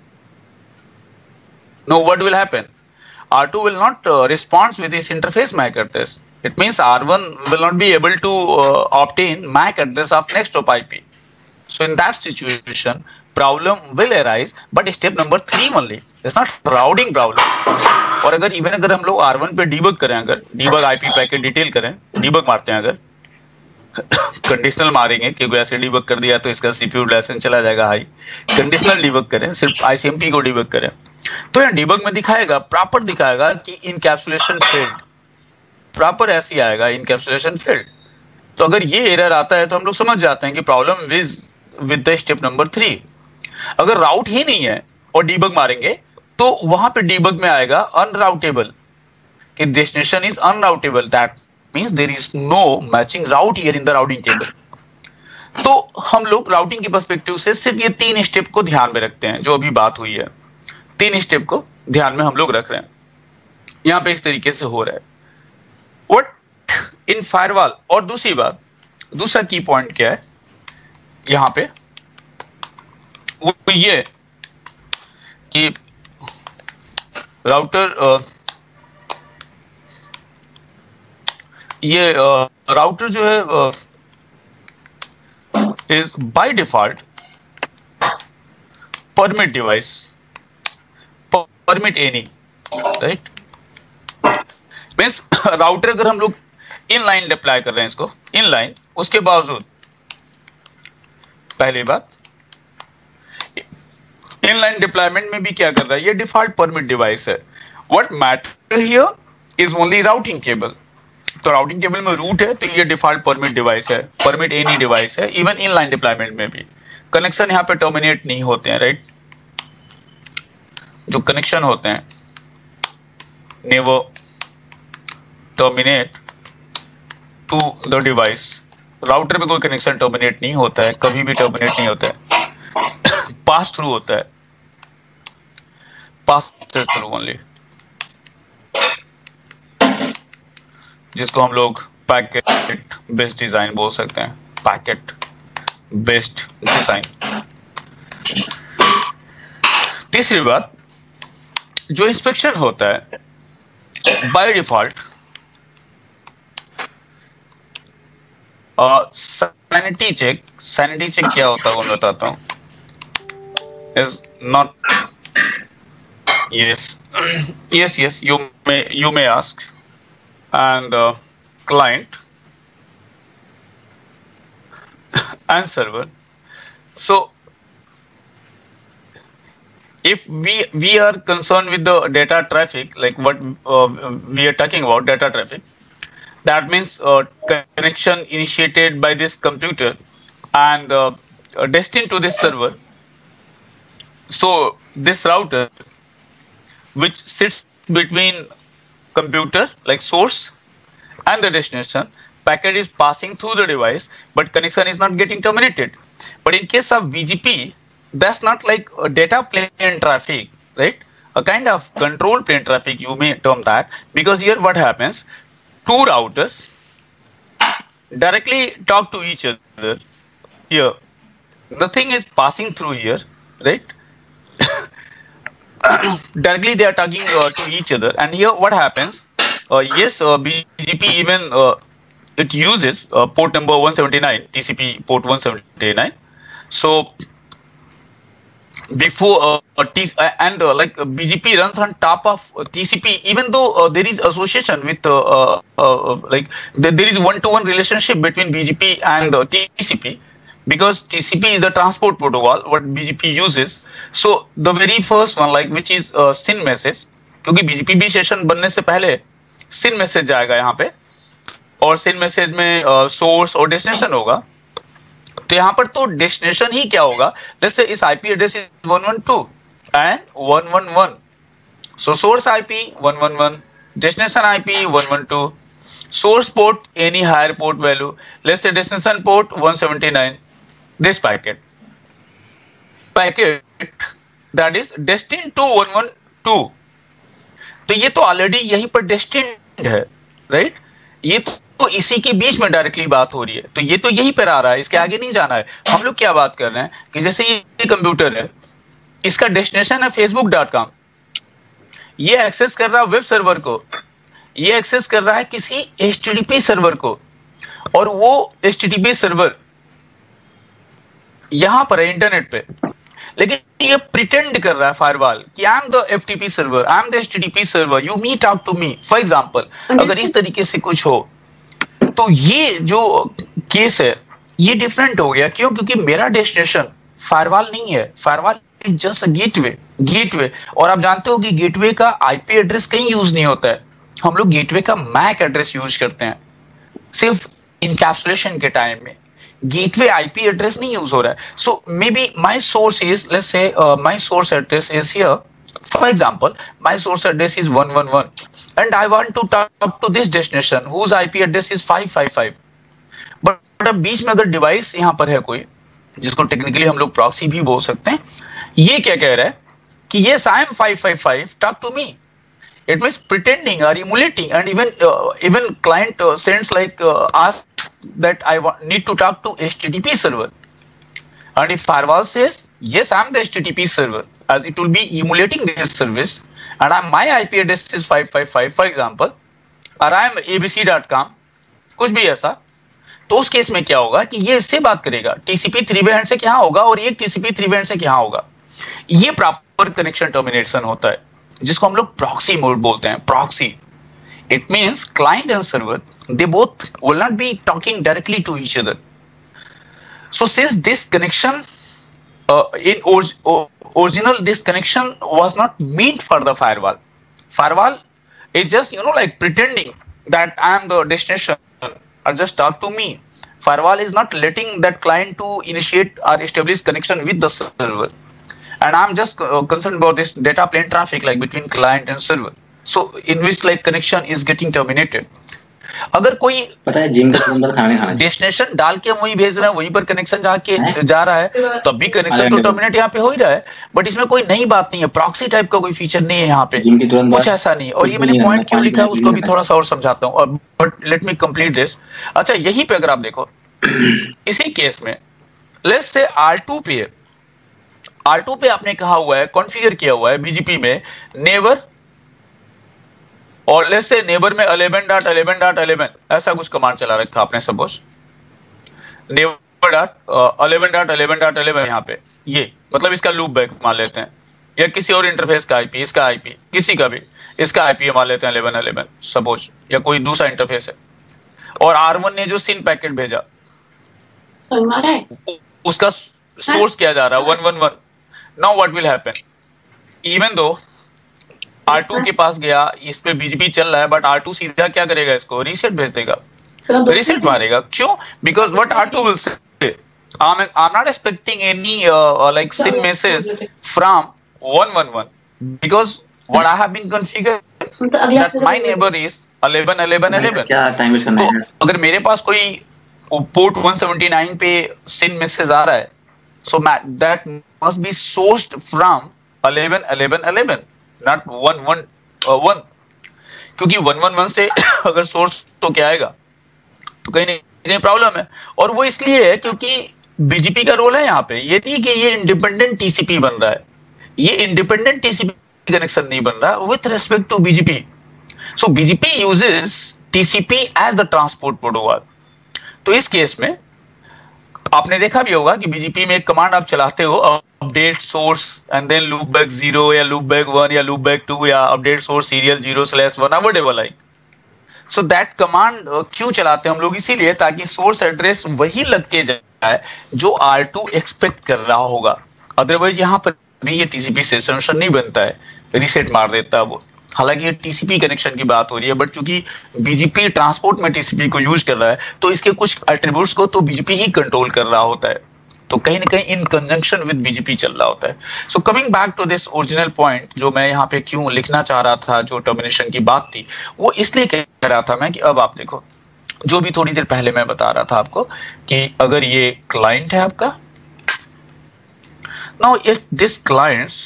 Speaker 1: now what will happen? R two will not uh, respond with this interface M A C address. It means R one will not be able to uh, obtain M A C address of next hop I P. So in that situation, problem will arise, but step number three only. It's not routing problem. और अगर even अगर हम लोग R one पे debug करें, अगर debug I P packet detail करें, debug मारते हैं, अगर कंडीशनल मारेंगे क्योंकि ऐसे डिबग कर दिया तो इसका सीपीयू यूटिलाइजेशन चला जाएगा हाई, कंडीशनल डिबग करें, सिर्फ आईसीएमपी को डिबग करें, तो यहाँ डिबग में दिखाएगा, प्रॉपर दिखाएगा कि इनकैप्सुलेशन फेल्ड, प्रॉपर ऐसे ही आएगा इनकैप्सुलेशन फेल्ड। तो अगर ये एरर आता है तो हम लोग समझ जाते हैं कि problem is with the step number three. अगर राउट ही नहीं है और डिबग मारेंगे तो वहां पे डीबग में आएगा अनराउटेबल, कि destination is unroutable, that means there is no matching route here in the routing table. तो हम लोग राउटिंग के पर्सपेक्टिव से सिर्फ ये तीन स्टेप को ध्यान में रखते हैं, जो अभी बात हुई है, तीन स्टेप को ध्यान में हम लोग रख रहे हैं। यहां पे इस तरीके से हो रहा है व्हाट इन फायरवॉल। और दूसरी बात, दूसरा की पॉइंट क्या है यहां पे, वो ये कि राउटर ये राउटर जो है is by default permit device, permit any, right. Means router अगर हम लोग इन लाइन अप्लाई कर रहे हैं इसको इन लाइन, उसके बावजूद पहली बात इन लाइन डिप्लॉयमेंट में भी क्या कर रहा है, ये डिफॉल्ट परमिट डिवाइस है। What matter here is only routing cable. तो राउटिंग टेबल में रूट है तो ये डिफॉल्ट परमिट डिवाइस है, परमिट एनी डिवाइस है। इवन इन लाइन डिप्लॉयमेंट में भी कनेक्शन यहाँ पे टर्मिनेट नहीं होते हैं, राइट। जो कनेक्शन होते हैं never terminate to the device. Router में कोई कनेक्शन टर्मिनेट नहीं होता है, कभी भी टर्मिनेट नहीं होता है, पास थ्रू होता है, पास थ्रू ओनली, जिसको हम लोग पैकेट बेस्ड डिजाइन बोल सकते हैं, पैकेट बेस्ड डिजाइन। तीसरी बात, जो इंस्पेक्शन होता है by default sanity check, sanity check क्या होता है वो बताता हूं, is not yes yes yes you may you may ask and uh, client and server. So if we we are concerned with the data traffic, like what uh, we are talking about data traffic, that means uh, connection initiated by this computer and uh, destined to this server. So this router which sits between computer like source and the destination, packet is passing through the device but connection is not getting terminated. But in case of B G P, that's not like a data plane traffic, right? A kind of control plane traffic, you may term that, because here what happens, two routers directly talk to each other. Here nothing is passing through here, right? Directly they are talking uh, to each other, and here what happens, uh, yes uh, B G P even uh, it uses uh, port number one seventy-nine, T C P port one seventy-nine. So before uh, T uh, and uh, like uh, B G P runs on top of uh, T C P, even though uh, there is association with uh, uh, uh, like th there is one to one relationship between B G P and uh, T C P, because T C P is the transport protocol what B G P uses. So the very first one, like which is uh, SYN message, क्योंकि B G P भी session बनने से पहले SYN message जाएगा यहाँ पे, और SYN message में सोर्स uh, और डेस्टिनेशन होगा। तो यहाँ पर तो डेस्टिनेशन ही क्या होगा, let's say this IP address is one one two and one one one, so source IP one one one, destination IP one one two, source port any higher port value, let's say destination port one seventy-nine, this packet packet that is destined to one one two. तो ये तो already यहीं पर destined है, right? ये तो इसी के बीच में डायरेक्टली बात हो रही है, तो ये तो यहीं पर आ रहा है, इसके आगे नहीं जाना है। हम लोग क्या बात कर रहे हैं कि जैसे ये कंप्यूटर है, इसका डेस्टिनेशन है फेसबुक डॉट कॉम, ये एक्सेस कर रहा है वेब सर्वर को, ये एक्सेस कर रहा है किसी H T T P server को, और वो H T T P server यहां पर है इंटरनेट पे, लेकिन ये प्रिटेंड कर रहा है फायरवॉल कि I am the F T P server, I am the H T T P server, you meet out to me, for example. अगर इस तरीके से कुछ हो तो ये जो केस है ये डिफरेंट हो गया। क्यों? क्योंकि मेरा डेस्टिनेशन फायरवॉल नहीं है, firewall is just a gateway, gateway. और आप जानते हो कि गेटवे का आईपी एड्रेस कहीं यूज नहीं होता है, हम लोग गेटवे का मैक एड्रेस यूज करते हैं सिर्फ इनकैप्सुलेशन के टाइम में, गेटवे आईपी एड्रेस नहीं यूज हो रहा है। So maybe my source is, let's say my source address is here For example, my source address is one one one and I want to talk to this destination whose I P address is five five five. But अब बीच में अगर device यहाँ पर है कोई, जिसको technically हम लोग प्रॉक्सी भी बोल सकते हैं, ये क्या कह रहा है कि yes, I am five five five, talk to me. It means pretending or emulating, and even uh, even client uh, sends like uh, ask that I want, need to talk to H T T P server, and if firewall says yes, I am the H T T P server, as it will be emulating this service, and I, my I P address is five five five, for example, or I am A B C dot com, कुछ भी ऐसा, तो उस case में क्या होगा कि ये इससे बात करेगा, टीसीपी थ्री वे हैंड से क्या होगा और एक टीसीपी थ्री वे हैंड से क्या होगा. ये प्रॉपर कनेक्शन टर्मिनेशन होता है, जिसको हम लोग प्रॉक्सी मोड बोलते हैं. Proxy, it means client and server, they both will not be talking directly to each other. So since this connection in original, this connection was not meant for the firewall. Firewall is just, you know, like pretending that I am the destination or just talk to me. Firewall is not letting that client to initiate or establish connection with the server, and I'm just uh, concerned about this data plane traffic like between client and server, so in which like connection is getting terminated. अगर कोई
Speaker 2: पता है gym का number खाने खाना
Speaker 1: destination डाल के वही भेज रहा है, वहीं पर कनेक्शन जाके जा रहा है, तब भी कनेक्शन तो टर्मिनेट यहाँ पे हो ही रहा है. बट इसमें कोई नई बात नहीं है, प्रॉक्सी टाइप का कोई फीचर नहीं है यहाँ पे, कुछ ऐसा नहीं. और ये मैंने पॉइंट क्यों लिखा है उसको भी थोड़ा सा और समझाता हूँ, but let me complete this. अच्छा, यहीं पे अगर आप देखो, इसी केस में लेट्स से आर टू पे आर टू पे आपने कहा हुआ है, कॉन्फ़िगर किया हुआ है बीजीपी में नेबर, और लेट्स से नेबर में eleven dot eleven dot eleven ऐसा कुछ कमांड चला रखा आपने, suppose neighbour dot eleven dot eleven dot eleven यहाँ पे, ये मतलब इसका लूप बैक मान लेते हैं, या किसी और इंटरफेस का आईपी, इसका आईपी किसी का भी, इसका आईपी मान लेते हैं इलेवन इलेवन सपोज, या कोई दूसरा इंटरफेस है, और आर वन ने जो सिन पैकेट भेजा उसका सोर्स किया जा रहा है one one one. Now what will happen, even though R two के पास गया, इस पे बीजीपी चल रहा है, बट आर टू सीधा क्या करेगा, इसको रीसेट भेज देगा, रीसेट मारेगा. क्यों? Because what R two will say, I am not expecting any like SYN message from one one one, because what I have been configured that my neighbour is eleven eleven eleven.
Speaker 2: क्या time waste करना है?
Speaker 1: अगर मेरे पास कोई port one seventy nine पे सिन message आ रहा है, so that must be sourced from eleven eleven eleven, not one one one, क्योंकि वन वन वन से अगर सोर्स तो क्या आएगा, तो कहीं नहीं कहीं प्रॉब्लम है. और वो इसलिए है क्योंकि बीजीपी का रोल है यहाँ पे, ये नहीं कि ये इंडिपेंडेंट टीसीपी बन रहा है, ये इंडिपेंडेंट टीसीपी कनेक्शन नहीं बन रहा with respect to BGP. So BGP uses TCP as the transport protocol. तो इस केस में आपने देखा भी होगा कि बीजीपी में एक कमांड आप चलाते हो, update source and then loopback zero या लूप बैक वन या लूप बैक टू या update source serial zero slash one, whatever like. So that command क्यों चलाते हैं हम लोग? इसीलिए ताकि सोर्स एड्रेस वही लग के जाए जो आर टू एक्सपेक्ट कर रहा होगा. अदरवाइज यहाँ पर भी ये टीसीपी सेशन नहीं बनता है, रीसेट मार देता है वो. हालांकि ये टीसीपी कनेक्शन की बात हो रही है, बट चूंकि बीजीपी ट्रांसपोर्ट में टीसीपी को यूज कर रहा है, तो इसके कुछ एट्रीब्यूट्स को तो बीजीपी ही कंट्रोल कर रहा होता है, तो कहीं ना कहीं इन कंजंक्शन विद बीजीपी चल रहा होता है. So coming back to this original point, जो मैं यहाँ पे क्यों लिखना चाह रहा था, जो टर्मिनेशन की बात थी, वो इसलिए कह रहा था मैं कि अब आप देखो, जो भी थोड़ी देर पहले मैं बता रहा था आपको कि अगर ये क्लाइंट है आपका, now if this clients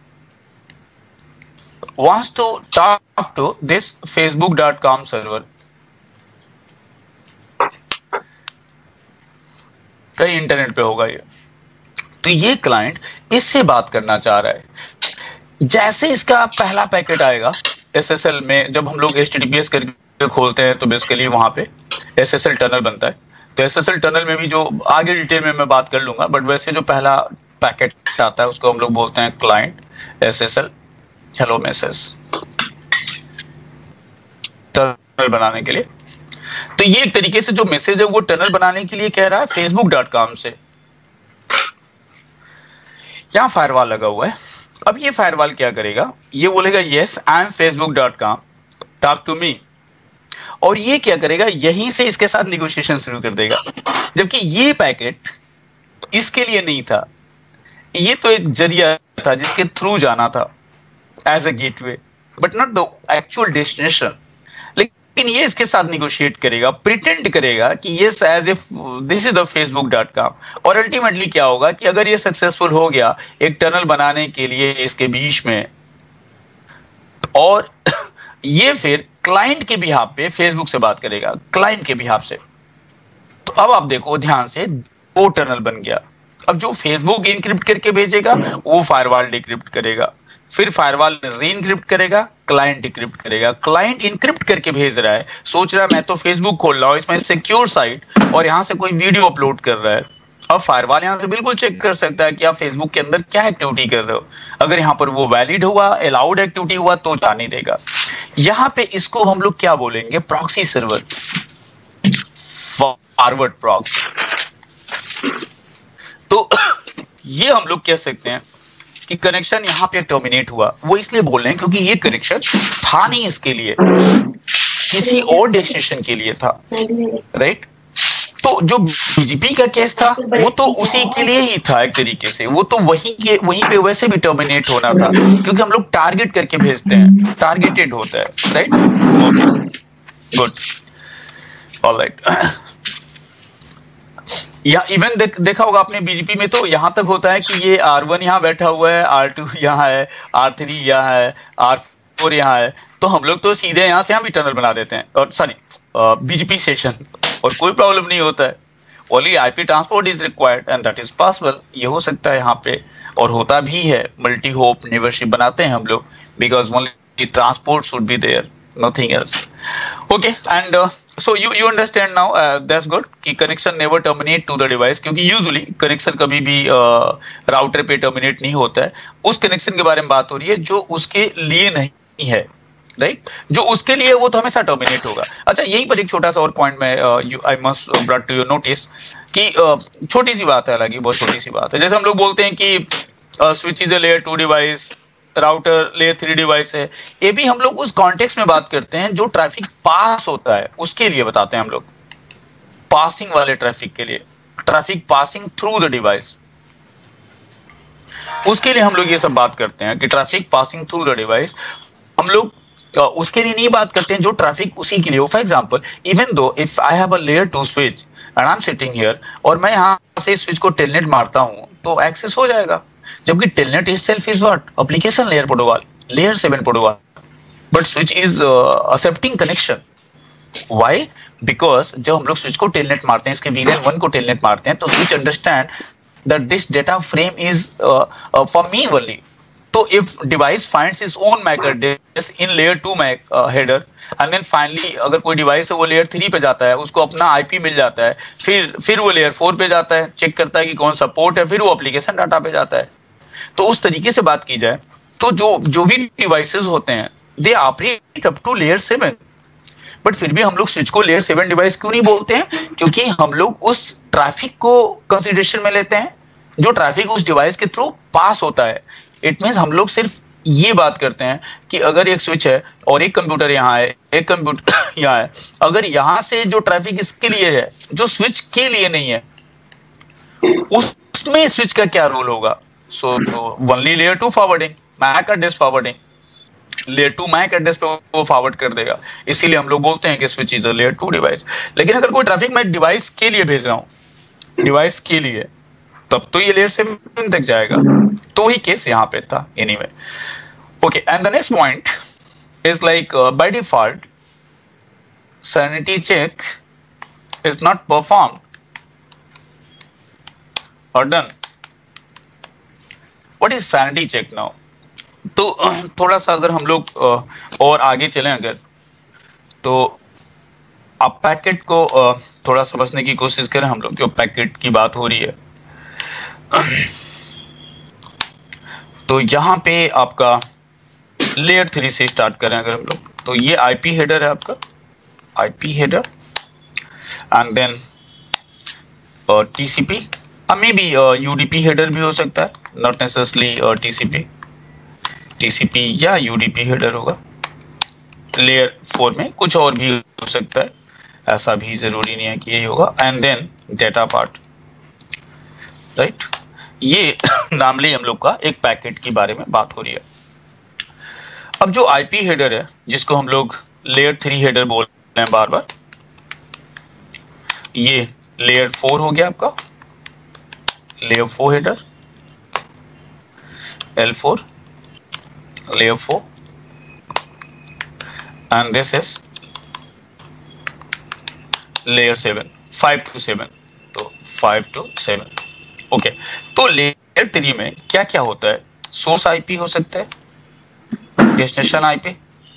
Speaker 1: wants to talk to this facebook dot com server, कहीं इंटरनेट पे होगा ये, तो ये क्लाइंट इससे बात करना चाह रहा है. जैसे इसका पहला पैकेट आएगा एसएसएल में, जब हम लोग एचटीटीपीएस करके खोलते हैं तो बेसिकली वहां पे एसएसएल टनल बनता है. तो एसएसएल टनल में भी जो आगे डिटेल में मैं बात कर लूंगा, बट वैसे जो पहला पैकेट आता है उसको हम लोग बोलते हैं client SSL hello message tunnel बनाने के लिए. तो ये एक तरीके से जो मैसेज है वो टनल बनाने के लिए कह रहा है फेसबुक डॉट कॉम से. यहां फायरवॉल लगा हुआ है. अब ये फायरवॉल क्या करेगा, ये बोलेगा yes I am Facebook dot com, talk to me, और ये क्या करेगा, यहीं से इसके साथ निगोशिएशन शुरू कर देगा. जबकि ये पैकेट इसके लिए नहीं था, ये तो एक जरिया था जिसके थ्रू जाना था. As a gateway, but not the actual destination. लेकिन ये इसके साथ निगोशिएट करेगा, प्रिटेंड करेगा कि yes as if this is the Facebook dot com. और अल्टीमेटली क्या होगा कि अगर ये सक्सेसफुल हो गया एक टनल बनाने के लिए इसके बीच में, और ये फिर क्लाइंट के बिहाफ पे फेसबुक से बात करेगा, क्लाइंट के बिहाफ से। तो अब आप देखो ध्यान से, दो टनल बन गया। अब जो फेसबुक इनक्रिप्ट करके भेजेगा वो फायरवॉल डिक्रिप्ट करेगा, फिर फायरवॉल री इनक्रिप्ट करेगा, क्लाइंट डिक्रिप्ट करेगा। क्लाइंट इनक्रिप्ट करके भेज रहा है, सोच रहा है मैं तो फेसबुक खोल रहा हूं, इसमें सिक्योर साइट, और यहां से कोई वीडियो अपलोड कर रहा है। अब फायरवॉल यहां से बिल्कुल चेक कर सकता है कि आप फेसबुक के अंदर क्या एक्टिविटी कर रहे हो। अगर यहां पर वो वैलिड हुआ, अलाउड एक्टिविटी हुआ तो जाने देगा। यहां पे इसको हम लोग क्या बोलेंगे, प्रॉक्सी सर्वर, फॉरवर्ड प्रॉक्सी। तो ये हम लोग कह सकते हैं कि कनेक्शन यहां पे टर्मिनेट हुआ। वो इसलिए बोल रहे हैं क्योंकि ये कनेक्शन था नहीं इसके लिए, किसी और डेस्टिनेशन के लिए था, राइट। तो जो बीजीपी का केस था वो तो उसी के लिए ही था एक तरीके से, वो तो वहीं के वहीं पे वैसे भी टर्मिनेट होना था, क्योंकि हम लोग टारगेट करके भेजते हैं, टारगेटेड होता है, राइट। Okay, good, alright. या इवन देख, देखा होगा आपने बीजीपी में तो यहां तक होता है कि ये आर वन यहाँ बैठा हुआ है, आर टू यहाँ है, आर थ्री यहाँ है, आर फोर यहाँ है, तो हम लोग तो सीधे यहाँ से यहाँ भी टनल बना देते हैं, और सॉरी बीजीपी सेशन, और कोई प्रॉब्लम नहीं होता है। Only IP transport is required and that is possible. ये हो सकता है यहाँ पे, और होता भी है। मल्टी होप नेबरशिप बनाते हैं हम लोग, because only transport should be there, nothing else. Okay, and so you you understand now, uh, that's good कि connection never terminate to the device, क्योंकि usually connection कभी भी राउटर uh, पे terminate नहीं होता है। उस connection के बारे में बात हो रही है जो उसके लिए नहीं है, राइट right? जो उसके लिए वो तो हमेशा टर्मिनेट होगा। अच्छा, यहीं पर एक छोटा सा और पॉइंट में I must brought to your notice कि uh, छोटी सी बात है, हालांकि बहुत छोटी सी बात है। जैसे हम लोग बोलते हैं कि switch is a layer two device, router layer three device है, ये भी हम लोग उस कॉन्टेक्स्ट में बात करते हैं जो ट्रैफिक पास होता है उसके लिए बताते हैं हम लोग, पासिंग वाले ट्रैफिक के लिए, traffic passing through the device, उसके लिए हम लोग ये सब बात करते हैं कि traffic passing through the device. हम लोग उसके लिए नहीं बात करते हैं जो ट्रैफिक उसी के लिए हो। For example, even though if I have a layer two switch and I am sitting here, और मैं यहां से स्विच को टेलनेट मारता हूं तो एक्सेस हो जाएगा, जबकि telnet itself is what? Application layer protocol, layer seven protocol, but switch is uh, accepting connection. Why? Because जब हम लोग स्विच को टेलनेट मारते हैं, इसके V LAN वन को टेलनेट मारते हैं, तो switch understand that this data frame is uh, uh, for me only. तो if device finds its own M A C address in layer two M A C uh, header, and then finally अगर कोई device है वो layer three पे जाता है, उसको अपना आईपी मिल जाता है, फिर फिर वो लेयर फोर पे जाता है, चेक करता है कि कौन सा पोर्ट है, फिर वो एप्लीकेशन डाटा पे जाता है। तो उस तरीके से बात की जाए तो जो जो भी डिवाइसेस होते हैं they operate up to layer seven, but फिर भी हम लोग स्विच को लेयर सेवन डिवाइस क्यों नहीं बोलते हैं? क्योंकि हम लोग उस ट्रैफिक को कंसीडरेशन में लेते हैं जो ट्रैफिक उस डिवाइस के थ्रू पास होता है। इट मींस हम लोग सिर्फ ये बात करते हैं कि अगर एक स्विच है और एक कंप्यूटर यहाँ है, एक कंप्यूटर यहाँ है, अगर यहाँ से जो ट्रैफिक इसके लिए है जो स्विच के लिए नहीं है, उसमें स्विच का क्या रोल होगा? So only layer two forwarding, M A C address forwarding, layer two M A C address पे वो फॉरवर्ड कर देगा। इसीलिए हम लोग बोलते हैं कि switch is a layer two device. लेकिन अगर कोई ट्रैफिक मैं डिवाइस के लिए भेज रहा हूँ, डिवाइस के लिए, तब तो ये लेयर सेवन तक जाएगा। तो ही केस यहाँ पे था anyway. Okay, and the next point is like by default sanity check is not performed or done. What is sanity check now? तो थोड़ा सा अगर हम लोग और आगे चलें अगर, तो आप पैकेट को थोड़ा समझने की कोशिश करें हम लोग, जो पैकेट की बात हो रही है। तो यहाँ पे आपका लेयर थ्री से स्टार्ट करें अगर हम लोग, तो ये आईपी हेडर है आपका, IP header, and then TCP, maybe UDP header भी हो सकता है, नॉट नेसेसरली टीसीपी, टीसीपी या यूडीपी हेडर होगा। लेयर फोर में कुछ और भी हो सकता है, ऐसा भी जरूरी नहीं है कि यही होगा। And then data part, right. ये नामली हम लोग का एक पैकेट के बारे में बात हो रही है। अब जो आईपी हेडर है, जिसको हम लोग लेयर थ्री हेडर बोल रहे हैं बार बार, ये लेयर फोर हो गया आपका, layer four header, L four, layer four, and this is layer seven, five to seven, तो फाइव टू सेवन। ओके, तो लेयर थ्री में क्या क्या होता है? सोर्स आईपी हो सकता है, destination IP,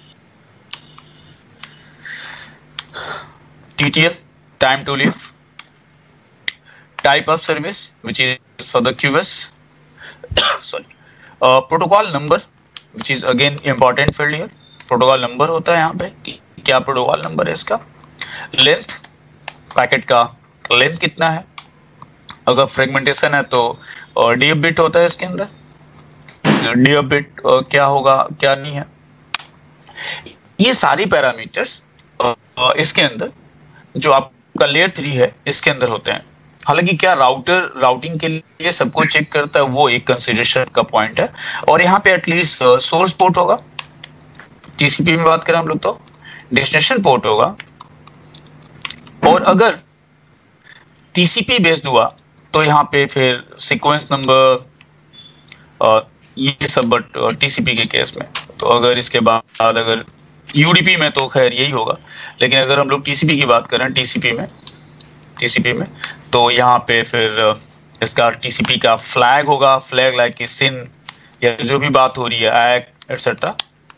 Speaker 1: TTL, time to live, type of service which is for the Q S, sorry, uh, protocol number which is again important field here, protocol number होता है यहाँ पे कि क्या protocol number है इसका, length, पैकेट का length कितना है, अगर फ्रेगमेंटेशन है तो डी बिट होता है इसके अंदर, डी बिट क्या होगा क्या नहीं है, ये सारी पैरामीटर्स इसके अंदर जो आपका लेयर थ्री है इसके अंदर होते हैं। हालांकि क्या राउटर राउटिंग के लिए सबको चेक करता है, वो एक कंसिडरेशन का पॉइंट है, और यहाँ पे एटलीस्ट सोर्स पोर्ट होगा, टीसीपी में बात करें हम लोग तो डेस्टिनेशन पोर्ट होगा, और अगर टीसीपी बेस्ड हुआ तो यहाँ पे फिर सीक्वेंस नंबर ये सब, बट टीसीपी के केस में तो अगर इसके बाद अगर यूडीपी में तो खैर यही होगा, लेकिन अगर हम लोग टीसीपी की बात करें टीसीपी में टीसीपी में तो यहाँ पे फिर इसका टीसीपी का फ्लैग होगा, फ्लैग लाइक कि सिन या जो भी बात हो रही है एग एटसेट्रा,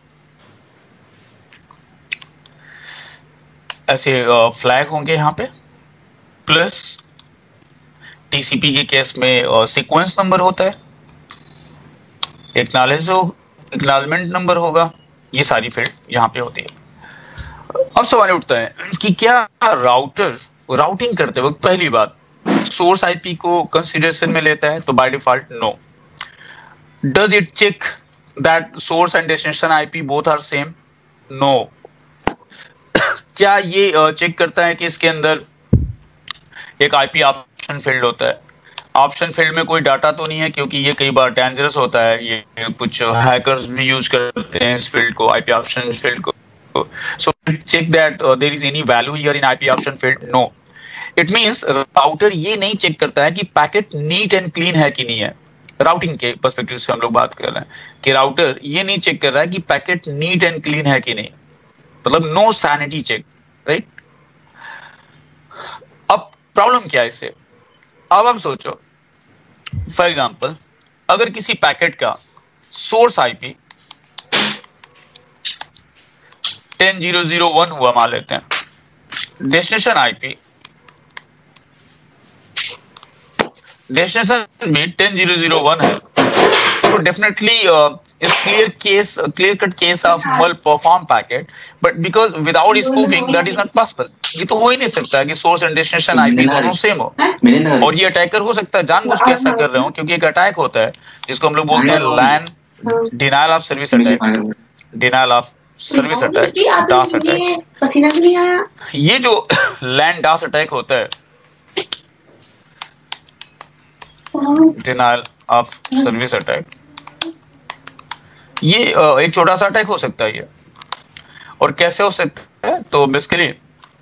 Speaker 1: ऐसे फ्लैग होंगे यहाँ पे, प्लस टीसीपी के केस में सीक्वेंस नंबर होता है, एक्नॉलेज हो एक्नॉलेजमेंट नंबर होगा, ये सारी फील्ड यहाँ पे होती है। अब सवाल उठता है कि क्या राउटर राउटिंग करते वक्त पहली बात सोर्स आईपी को कंसीडरेशन में लेता है? तो by default no. Does it check that source and destination IP both are same? No. क्या ये चेक करता है कि इसके अंदर एक आईपी ऑप्शन फील्ड होता है? ऑप्शन फील्ड में कोई डाटा तो नहीं है, क्योंकि ये कई बार डेंजरस होता है, ये कुछ हैकर्स भी यूज करते हैं इस फील्ड को, आईपी ऑप्शन फील्ड को। So check that uh, there is any value here in I P option field? No. It means router ये नहीं चेक करता है कि पैकेट नीट एंड क्लीन है कि नहीं है। राउटिंग के पर्सपेक्टिव से हम लोग बात कर रहे हैं कि राउटर ये नहीं चेक कर रहा है कि पैकेट नीट एंड क्लीन है कि नहीं, मतलब नो सैनिटी चेक, राइट। अब प्रॉब्लम क्या है इससे? अब आप सोचो, फॉर एग्जांपल अगर किसी पैकेट का source IP ten zero zero one हुआ मान लेते हैं, डेस्टिनेशन आईपी डेस्टिनेशन भी टेन ज़ीरो ज़ीरो वन है, so definitely uh, is clear case uh, clear cut case of mal perform packet, but because without spoofing that is not possible। ये तो हो ही नहीं सकता कि सोर्स एंड डेस्टिनेशन आईपी दोनों same हो, और ये अटैकर हो सकता है जानबूझ के ऐसा कर रहे हो, क्योंकि एक अटैक होता है जिसको हम लोग बोलते हैं LAN denial of service attack, denial of service attack, DoS attack.
Speaker 3: पसीना भी नहीं आया।
Speaker 1: ये जो लैंड डास अटैक होता है, डिनायल ऑफ सर्विस अटैक, ये एक छोटा सा अटैक हो सकता है ये। और कैसे हो सकता है? तो basically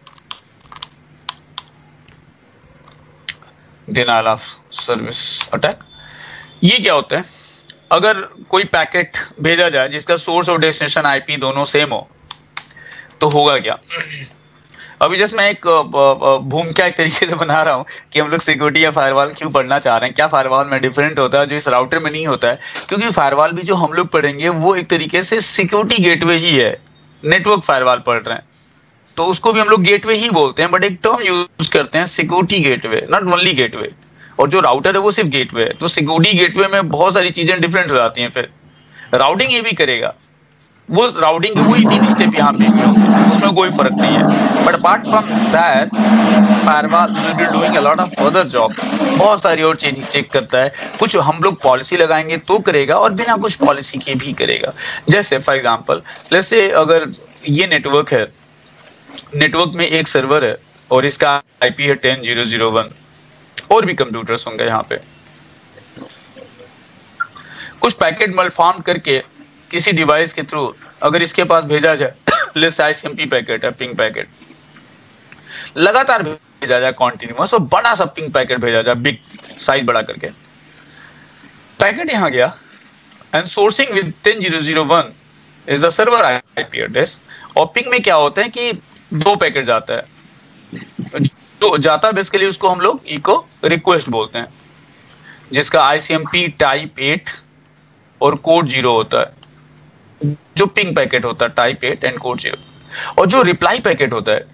Speaker 1: denial of service attack ये क्या होता है? अगर कोई पैकेट भेजा जाए जिसका सोर्स और डेस्टिनेशन आईपी दोनों सेम हो, तो होगा क्या? अभी जस्ट मैं एक भूमिका एक तरीके से बना रहा हूँ कि हम लोग सिक्योरिटी या फायरवॉल क्यों पढ़ना चाह रहे हैं, क्या फायरवॉल में डिफरेंट होता है जो इस राउटर में नहीं होता है। क्योंकि फायरवॉल भी जो हम लोग पढ़ेंगे वो एक तरीके से सिक्योरिटी गेटवे ही है, नेटवर्क फायरवॉल पढ़ रहे हैं तो उसको भी हम लोग गेटवे ही बोलते हैं, बट एक टर्म यूज करते हैं security gateway, not only gateway. और जो राउटर है वो सिर्फ गेटवे है, तो सिक्योरिटी गेटवे में बहुत सारी चीजें डिफरेंट हो जाती हैं। फिर राउटिंग ये भी करेगा, वो राउटिंग की वही तीन स्टेप यहाँ पे भी होंगे, उसमें कोई फर्क नहीं है। But apart from that firewall will be doing a lot of other job, बहुत सारी और चीज चेक करता है। कुछ हम लोग पॉलिसी लगाएंगे तो करेगा, और बिना कुछ पॉलिसी के भी करेगा। जैसे फॉर एग्जांपल जैसे अगर ये नेटवर्क है, नेटवर्क में एक सर्वर है और इसका आईपी है टेन ज़ीरो ज़ीरो वन, और भी कंप्यूटर्स होंगे यहाँ पे। कुछ पैकेट मलफॉर्म करके किसी डिवाइस के थ्रू अगर इसके पास भेजा जाए लेट्स आईसीएमपी पैकेट है, पिंग पैकेट लगातार भेजा जाए कॉन्टिन्यूअस, और बड़ा सा पिंग पैकेट भेजा जाए, बिग साइज बड़ा करके, पैकेट यहां गया and sourcing with ten zero zero one is the server IP address. और पिंग में क्या होता है कि दो पैकेट जाता है, तो जाता बेसिकली उसको हम लोग इको रिक्वेस्ट बोलते हैं, जिसका आईसीएमपी टाइप एट और कोड जीरो होता है, जो पिंग पैकेट होता है type eight and code zero. और जो रिप्लाई पैकेट होता है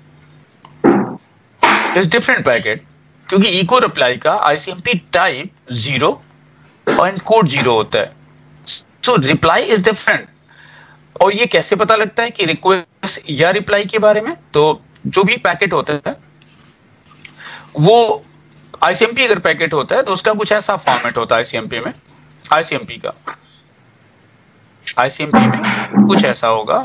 Speaker 1: इज डिफरेंट पैकेट, क्योंकि इको रिप्लाई का ICMP type zero and code zero होता है, सो रिप्लाई इज डिफरेंट। और ये कैसे पता लगता है कि रिक्वेस्ट या रिप्लाई के बारे में? तो जो भी पैकेट होता है वो आईसीएमपी अगर पैकेट होता है तो उसका कुछ ऐसा फॉर्मेट होता है आईसीएमपी में, आईसीएमपी का आईसीएमपी में कुछ ऐसा होगा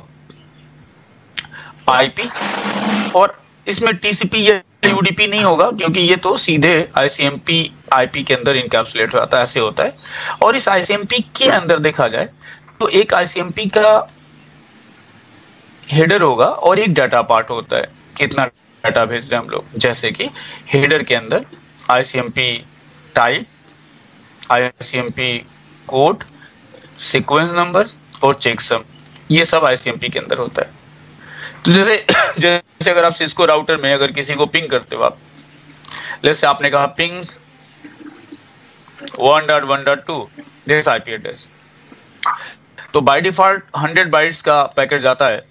Speaker 1: आईपी, और इसमें टीसीपी या यूडीपी नहीं होगा, क्योंकि ये तो सीधे आईसीएमपी आईपी के अंदर इनकैप्सुलेट होता है, ऐसे होता है। और इस आईसीएमपी के अंदर देखा जाए तो एक आईसीएमपी का हेडर होगा और एक डाटा पार्ट होता है, कितना डाटा भेज रहे हैं हम लोग। जैसे कि हेडर के अंदर ICMP type, ICMP code, sequence number और चेकसम, ये सब आईसीएमपी के अंदर होता है। तो जैसे जैसे अगर आप सिस्को राउटर में अगर किसी को पिंग करते हो आप, जैसे आपने कहा ping one dot one dot two this IP address, तो बाय डिफॉल्ट हंड्रेड बाइट्स का पैकेट जाता है,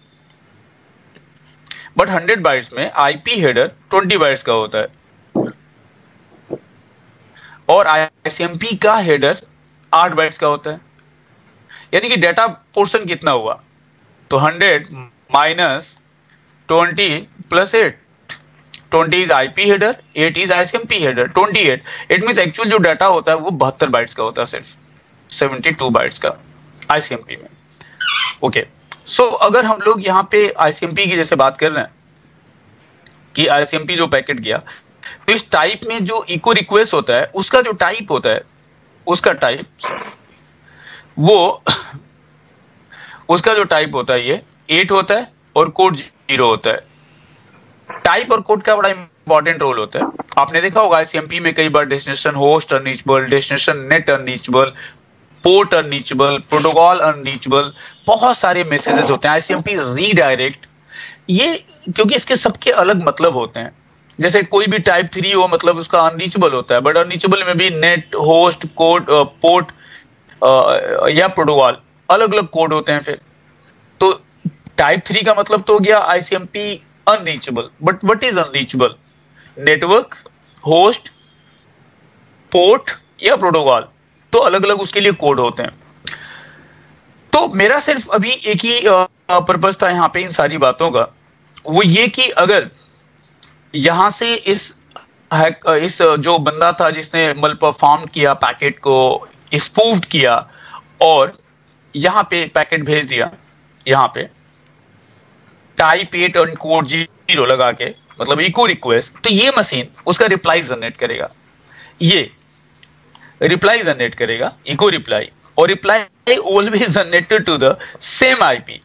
Speaker 1: बट हंड्रेड बाइट्स में आईपी हेडर ट्वेंटी बाइट्स का होता है, और आईसीएमपी का हेडर आठ बाइट्स का होता है। यानी कि डाटा पोर्शन कितना हुआ? तो hundred minus twenty plus eight, twenty is IP header, eight is ICMP header, twenty eight. It means actual जो डाटा होता है वो बहत्तर बाइट्स का होता है, सिर्फ सेवेंटी टू बाइट्स का आईसीएमपी में। ओके, सो अगर हम लोग यहाँ पे आईसीएमपी की जैसे बात कर रहे हैं कि आईसीएमपी जो पैकेट गया, तो इस टाइप में जो इको रिक्वेस्ट होता है उसका जो टाइप होता है, उसका टाइप वो उसका जो टाइप होता है ये एट होता है और कोड जीरो होता है। टाइप और कोड का बड़ा इंपॉर्टेंट रोल होता है। आपने देखा होगा आईसीएमपी में कई बार destination host unreachable, destination net unreachable, port unreachable, protocol unreachable, बहुत सारे मैसेजेस होते हैं। आईसीएमपी रीडायरेक्ट, ये क्योंकि इसके सबके अलग मतलब होते हैं। जैसे कोई भी टाइप थ्री हो, मतलब उसका अनरीचेबल होता है, बट अनरीचेबल में भी नेट, होस्ट, कोड, पोर्ट या प्रोटोकॉल अलग अलग कोड होते हैं। फिर तो टाइप थ्री का मतलब तो हो गया ICMP unreachable, but what is unreachable? Network, host, port या प्रोटोकॉल, तो अलग अलग उसके लिए कोड होते हैं। तो मेरा सिर्फ अभी एक ही पर्पस था यहाँ पे इन सारी बातों का, वो ये कि अगर यहां से इस इस जो बंदा था जिसने मल परफॉर्म किया, पैकेट को स्पूफ्ड किया और यहां पे पैकेट भेज दिया, यहां पे टाइप एट और कोड जीरो लगा के, मतलब इको रिक्वेस्ट, तो ये मशीन उसका रिप्लाई जनरेट करेगा, ये रिप्लाई जनरेट करेगा, इको रिप्लाई, और reply always generated to the same IP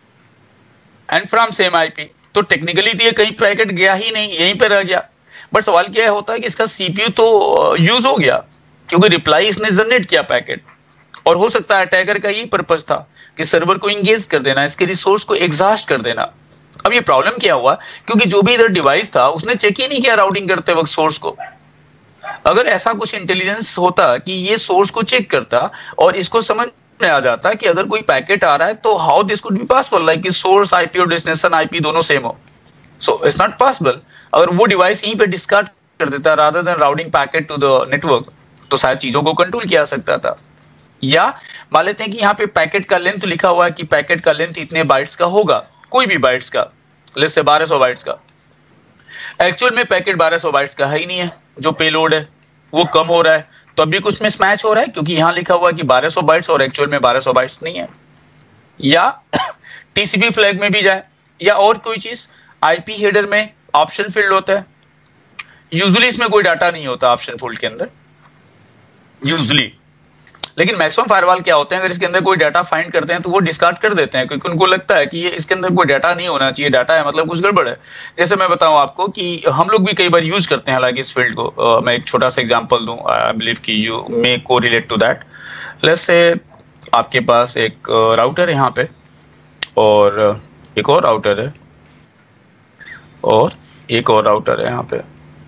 Speaker 1: and from same IP. तो टेक्निकली तो ये कहीं पैकेट गया ही नहीं, यहीं पे रह गया। बट सवाल क्या होता है कि इसका सीपीयू तो यूज हो गया, क्योंकि रिप्लाई इसने जनरेट किया पैकेट, और हो सकता है अटैकर का ये पर्पस था कि सर्वर को इंगेज कर देना, इसके रिसोर्स को एग्जॉस्ट कर देना। अब ये प्रॉब्लम क्या हुआ, क्योंकि जो भी इधर डिवाइस था उसने चेक ही नहीं किया राउटिंग करते वक्त सोर्स को। अगर ऐसा कुछ इंटेलिजेंस होता कि ये सोर्स को चेक करता और इसको समझ में आ जाता कि अगर कोई पैकेट आ रहा है तो how this could be possible, like कि सोर्स आईपी और डेस्टिनेशन आईपी दोनों सेम हो, सो इट्स नॉट पॉसिबल। अगर वो डिवाइस यहीं पे डिस्कार्ड कर देता rather than routing packet to the network, तो शायद चीजों को कंट्रोल किया जा सकता था। या मान लेते हैं कि यहाँ पे पैकेट का लेंथ लिखा हुआ है कि पैकेट का लेंथ इतने बाइट्स का होगा, कोई भी बाइट्स का, लेट्स से बारह सौ बाइट्स का। एक्चुअल में पैकेट बारह सौ बाइट्स का है ही नहीं है, जो पेलोड है वो कम हो रहा है, तो अभी कुछ मिसमैच हो रहा है, क्योंकि यहाँ लिखा हुआ है कि बारह सौ बाइट्स और एक्चुअल में बारह सौ बाइट्स नहीं है। या टीसीपी फ्लैग में भी जाए, या और कोई चीज, आईपी हेडर में ऑप्शन फील्ड होता है, यूजुअली इसमें कोई डाटा नहीं होता ऑप्शन फील्ड के अंदर यूजुअली। लेकिन मैक्सिमम फायरवॉल क्या होते हैं, अगर इसके अंदर कोई डाटा फाइंड करते हैं तो वो डिस्कार्ड कर देते हैं, क्योंकि उनको लगता है कि ये इसके अंदर कोई डाटा नहीं होना चाहिए, डाटा है मतलब कुछ गड़बड़ है। जैसे मैं बताऊं आपको कि हम लोग भी कई बार यूज करते हैं हालांकि इस फील्ड को। uh, मैं एक छोटा सा एग्जांपल दूं, आई बिलीव कि यू मे को relate to that. Let's say आपके पास एक राउटर है यहाँ पे, और एक और राउटर है, और एक और राउटर है यहाँ पे,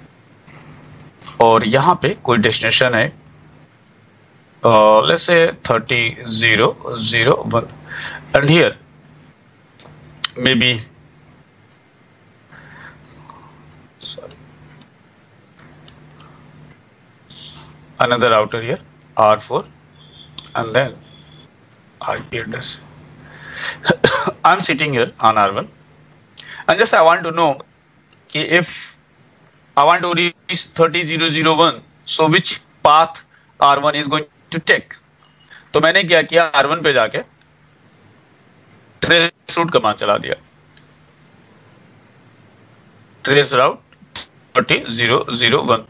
Speaker 1: और यहाँ पे कोई डेस्टिनेशन है, Uh, let's say thirty zero zero one, and here maybe sorry another router here R four, and then I P address. I'm sitting here on R one, and just I want to know कि if I want to reach thirty zero zero one, so which path R one is going to take? तो मैंने क्या किया, R one पे जाके trace root command चला दिया, trace route thirty zero zero one।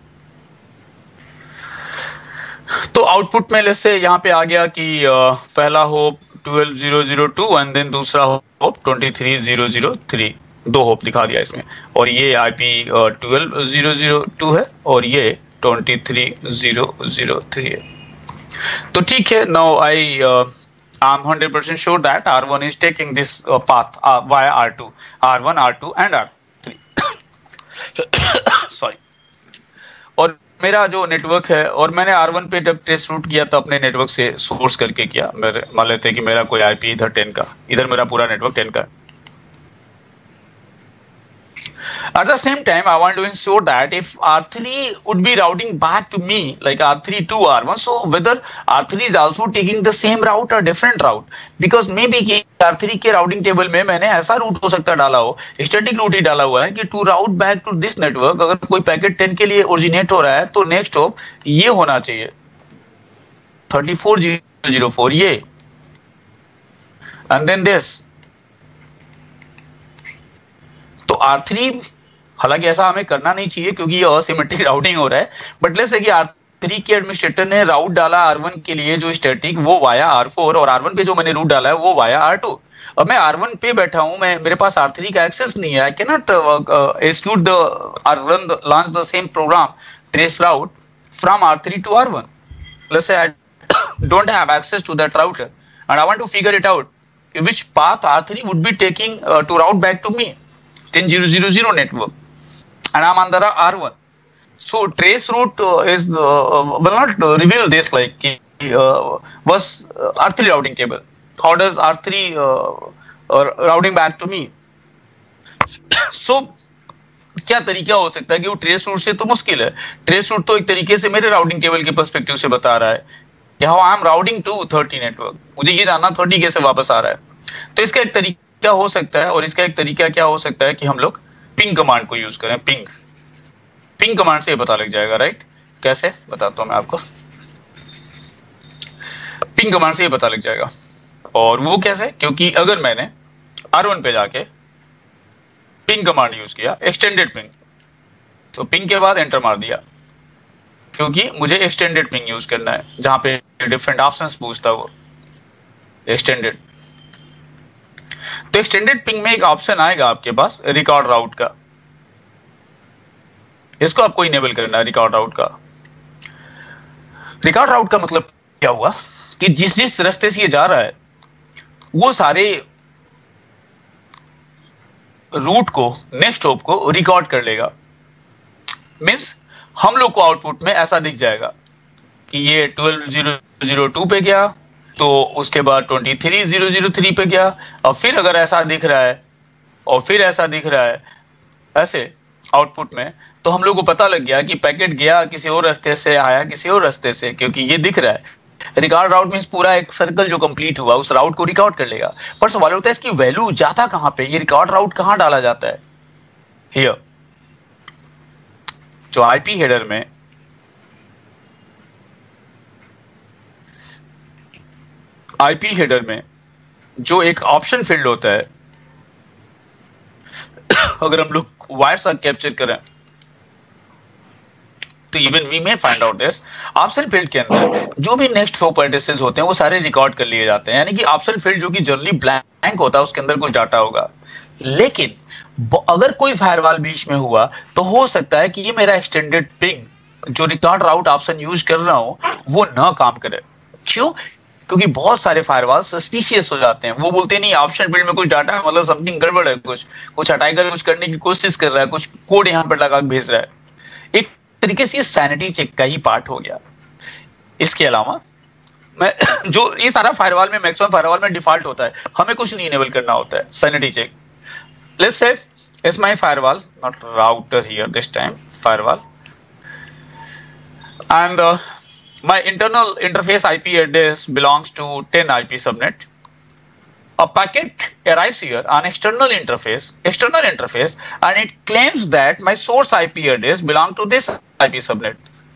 Speaker 1: तो आउटपुट में जैसे यहाँ पे आ गया कि uh, पहला hop twelve zero zero two and then दूसरा hop twenty three zero zero three, दो होप दिखा दिया इसमें, और ये IP twelve zero zero two है और ये twenty three zero zero three है। तो ठीक है, now I I am hundred percent sure that R one is taking this uh, path uh, via R two, R one, R two and R three। Sorry. और मेरा जो network है, और मैंने R one पे जब टेस्ट रूट किया तो अपने नेटवर्क से सोर्स करके किया। मेरे मान लेते हैं कि मेरा कोई आईपी इधर टेन का, इधर मेरा पूरा नेटवर्क टेन का है। At the same time, I want to ensure that if R three would be routing back to me, like R three to R one, so whether R three is also taking the same route or different route, because maybe कि R three के routing table में मैंने ऐसा root हो सकता डाला हो, static root ही डाला हुआ है कि to route back to this network, अगर कोई पैकेट टेन के लिए ओरिजिनेट हो रहा है तो नेक्स्ट होप ये होना चाहिए thirty four zero zero four, ये, and then this। तो R three, हालांकि ऐसा हमें करना नहीं चाहिए क्योंकि ये असिमेट्रिक राउटिंग हो रहा है, बट लेट्स से कि R three के एडमिनिस्ट्रेटर ने राउट डाला R one के लिए जो स्टैटिक, वो वाया R four, और R one पे जो मैंने रूट डाला है वो वाया R two। अब मैं R one पे बैठा हूं, मैं मेरे पास R three का एक्सेस नहीं है, I can not execute the और run launch the same program trace route from R three to R one। Let's say I don't have access to that router and I want to figure it out which path R three would be taking to route back to me ten zero zero zero network, and I'm under R one. So trace route uh, is uh, will not uh, reveal this like uh, was uh, R three routing table. How does R three uh, uh, routing back to me? So क्या तरीका हो सकता है कि वो trace root से तो मुश्किल है। ट्रेस रूट तो एक तरीके से मेरे राउटिंग टेबल के पर्सपेक्टिव से बता रहा है कि how I am routing to thirty network, मुझे ये जानना थर्टी कैसे वापस आ रहा है। तो इसका एक तरीका क्या हो सकता है, और इसका एक तरीका क्या हो सकता है कि हम लोग पिंग कमांड को यूज करें। पिंग पिंग कमांड से ये पता लग जाएगा, राइट? कैसे बताता हूं मैं आपको। पिंग कमांड से ये पता लग जाएगा, और वो कैसे, क्योंकि अगर मैंने R one पे जाके पिंग कमांड यूज किया, एक्सटेंडेड पिंग, तो पिंग के बाद एंटर मार दिया, क्योंकि मुझे एक्सटेंडेड पिंग यूज करना है जहां पे डिफरेंट ऑप्शंस पूछता है वो एक्सटेंडेड। तो एक्सटेंडेड पिंग में एक ऑप्शन आएगा आपके पास रिकॉर्ड राउट का, इसको आपको इनेबल करना है। रिकॉर्ड राउट का रिकॉर्ड राउट का मतलब क्या हुआ कि जिस जिस रास्ते से ये जा रहा है वो सारे रूट को, नेक्स्ट होप को रिकॉर्ड कर लेगा। मींस हम लोग को आउटपुट में ऐसा दिख जाएगा कि ये ट्वेल्व zero zero two पे गया, तो उसके बाद twenty three zero zero three पे गया, और फिर अगर ऐसा दिख रहा है और फिर ऐसा दिख रहा है ऐसे आउटपुट में, तो हम लोग को पता लग गया कि पैकेट गया किसी और रास्ते से, आया किसी और रास्ते से, क्योंकि ये दिख रहा है। रिकॉर्ड राउट मींस पूरा एक सर्कल जो कंप्लीट हुआ उस राउट को रिकॉर्ड कर लेगा। पर सवाल होता है इसकी वैल्यू जाता कहां पे, ये रिकॉर्ड राउट कहां डाला जाता है? हियर जो आईपी हेडर में आईपी हेडर में जो एक ऑप्शन फील्ड होता है, अगर हम लोग वायर्स कैप्चर करें तो even we may find out this, option field के अंदर जो भी नेक्स्ट होप एड्रेसेस होते हैं वो सारे रिकॉर्ड कर लिए जाते हैं, यानी कि ऑप्शन फील्ड जो कि जनरली ब्लैंक होता है उसके अंदर कुछ डाटा होगा। लेकिन अगर कोई फायरवॉल बीच में हुआ तो हो सकता है कि ये मेरा एक्सटेंडेड पिंग जो रिकॉर्ड राउट ऑप्शन यूज कर रहा हूं वो ना काम करे। क्यों? क्योंकि बहुत सारे फायरवॉल सस्पिशियस हो जाते हैं, वो बोलते नहीं ऑप्शन फील्ड में कुछ डाटा है मतलब समथिंग गड़बड़ है, कुछ कुछ हटाई कर कुछ करने की कोशिश कर रहा है, कुछ कोड यहां पर लगा भेज रहा है। एक तरीके से ये सैनिटी चेक का ही पार्ट हो गया। इसके अलावा मैं जो ये सारा फायरवॉल में मैक्सिमम फायरवॉल में डिफॉल्ट होता है, हमें कुछ नहीं इनेबल करना होता है sanity check. Let's say it's my firewall, not router here this time, firewall. And uh, my internal interface I P address belongs to ten I P subnet. A packet arrives here on external interface, external interface, and it claims that my source I P address belongs to this I P subnet.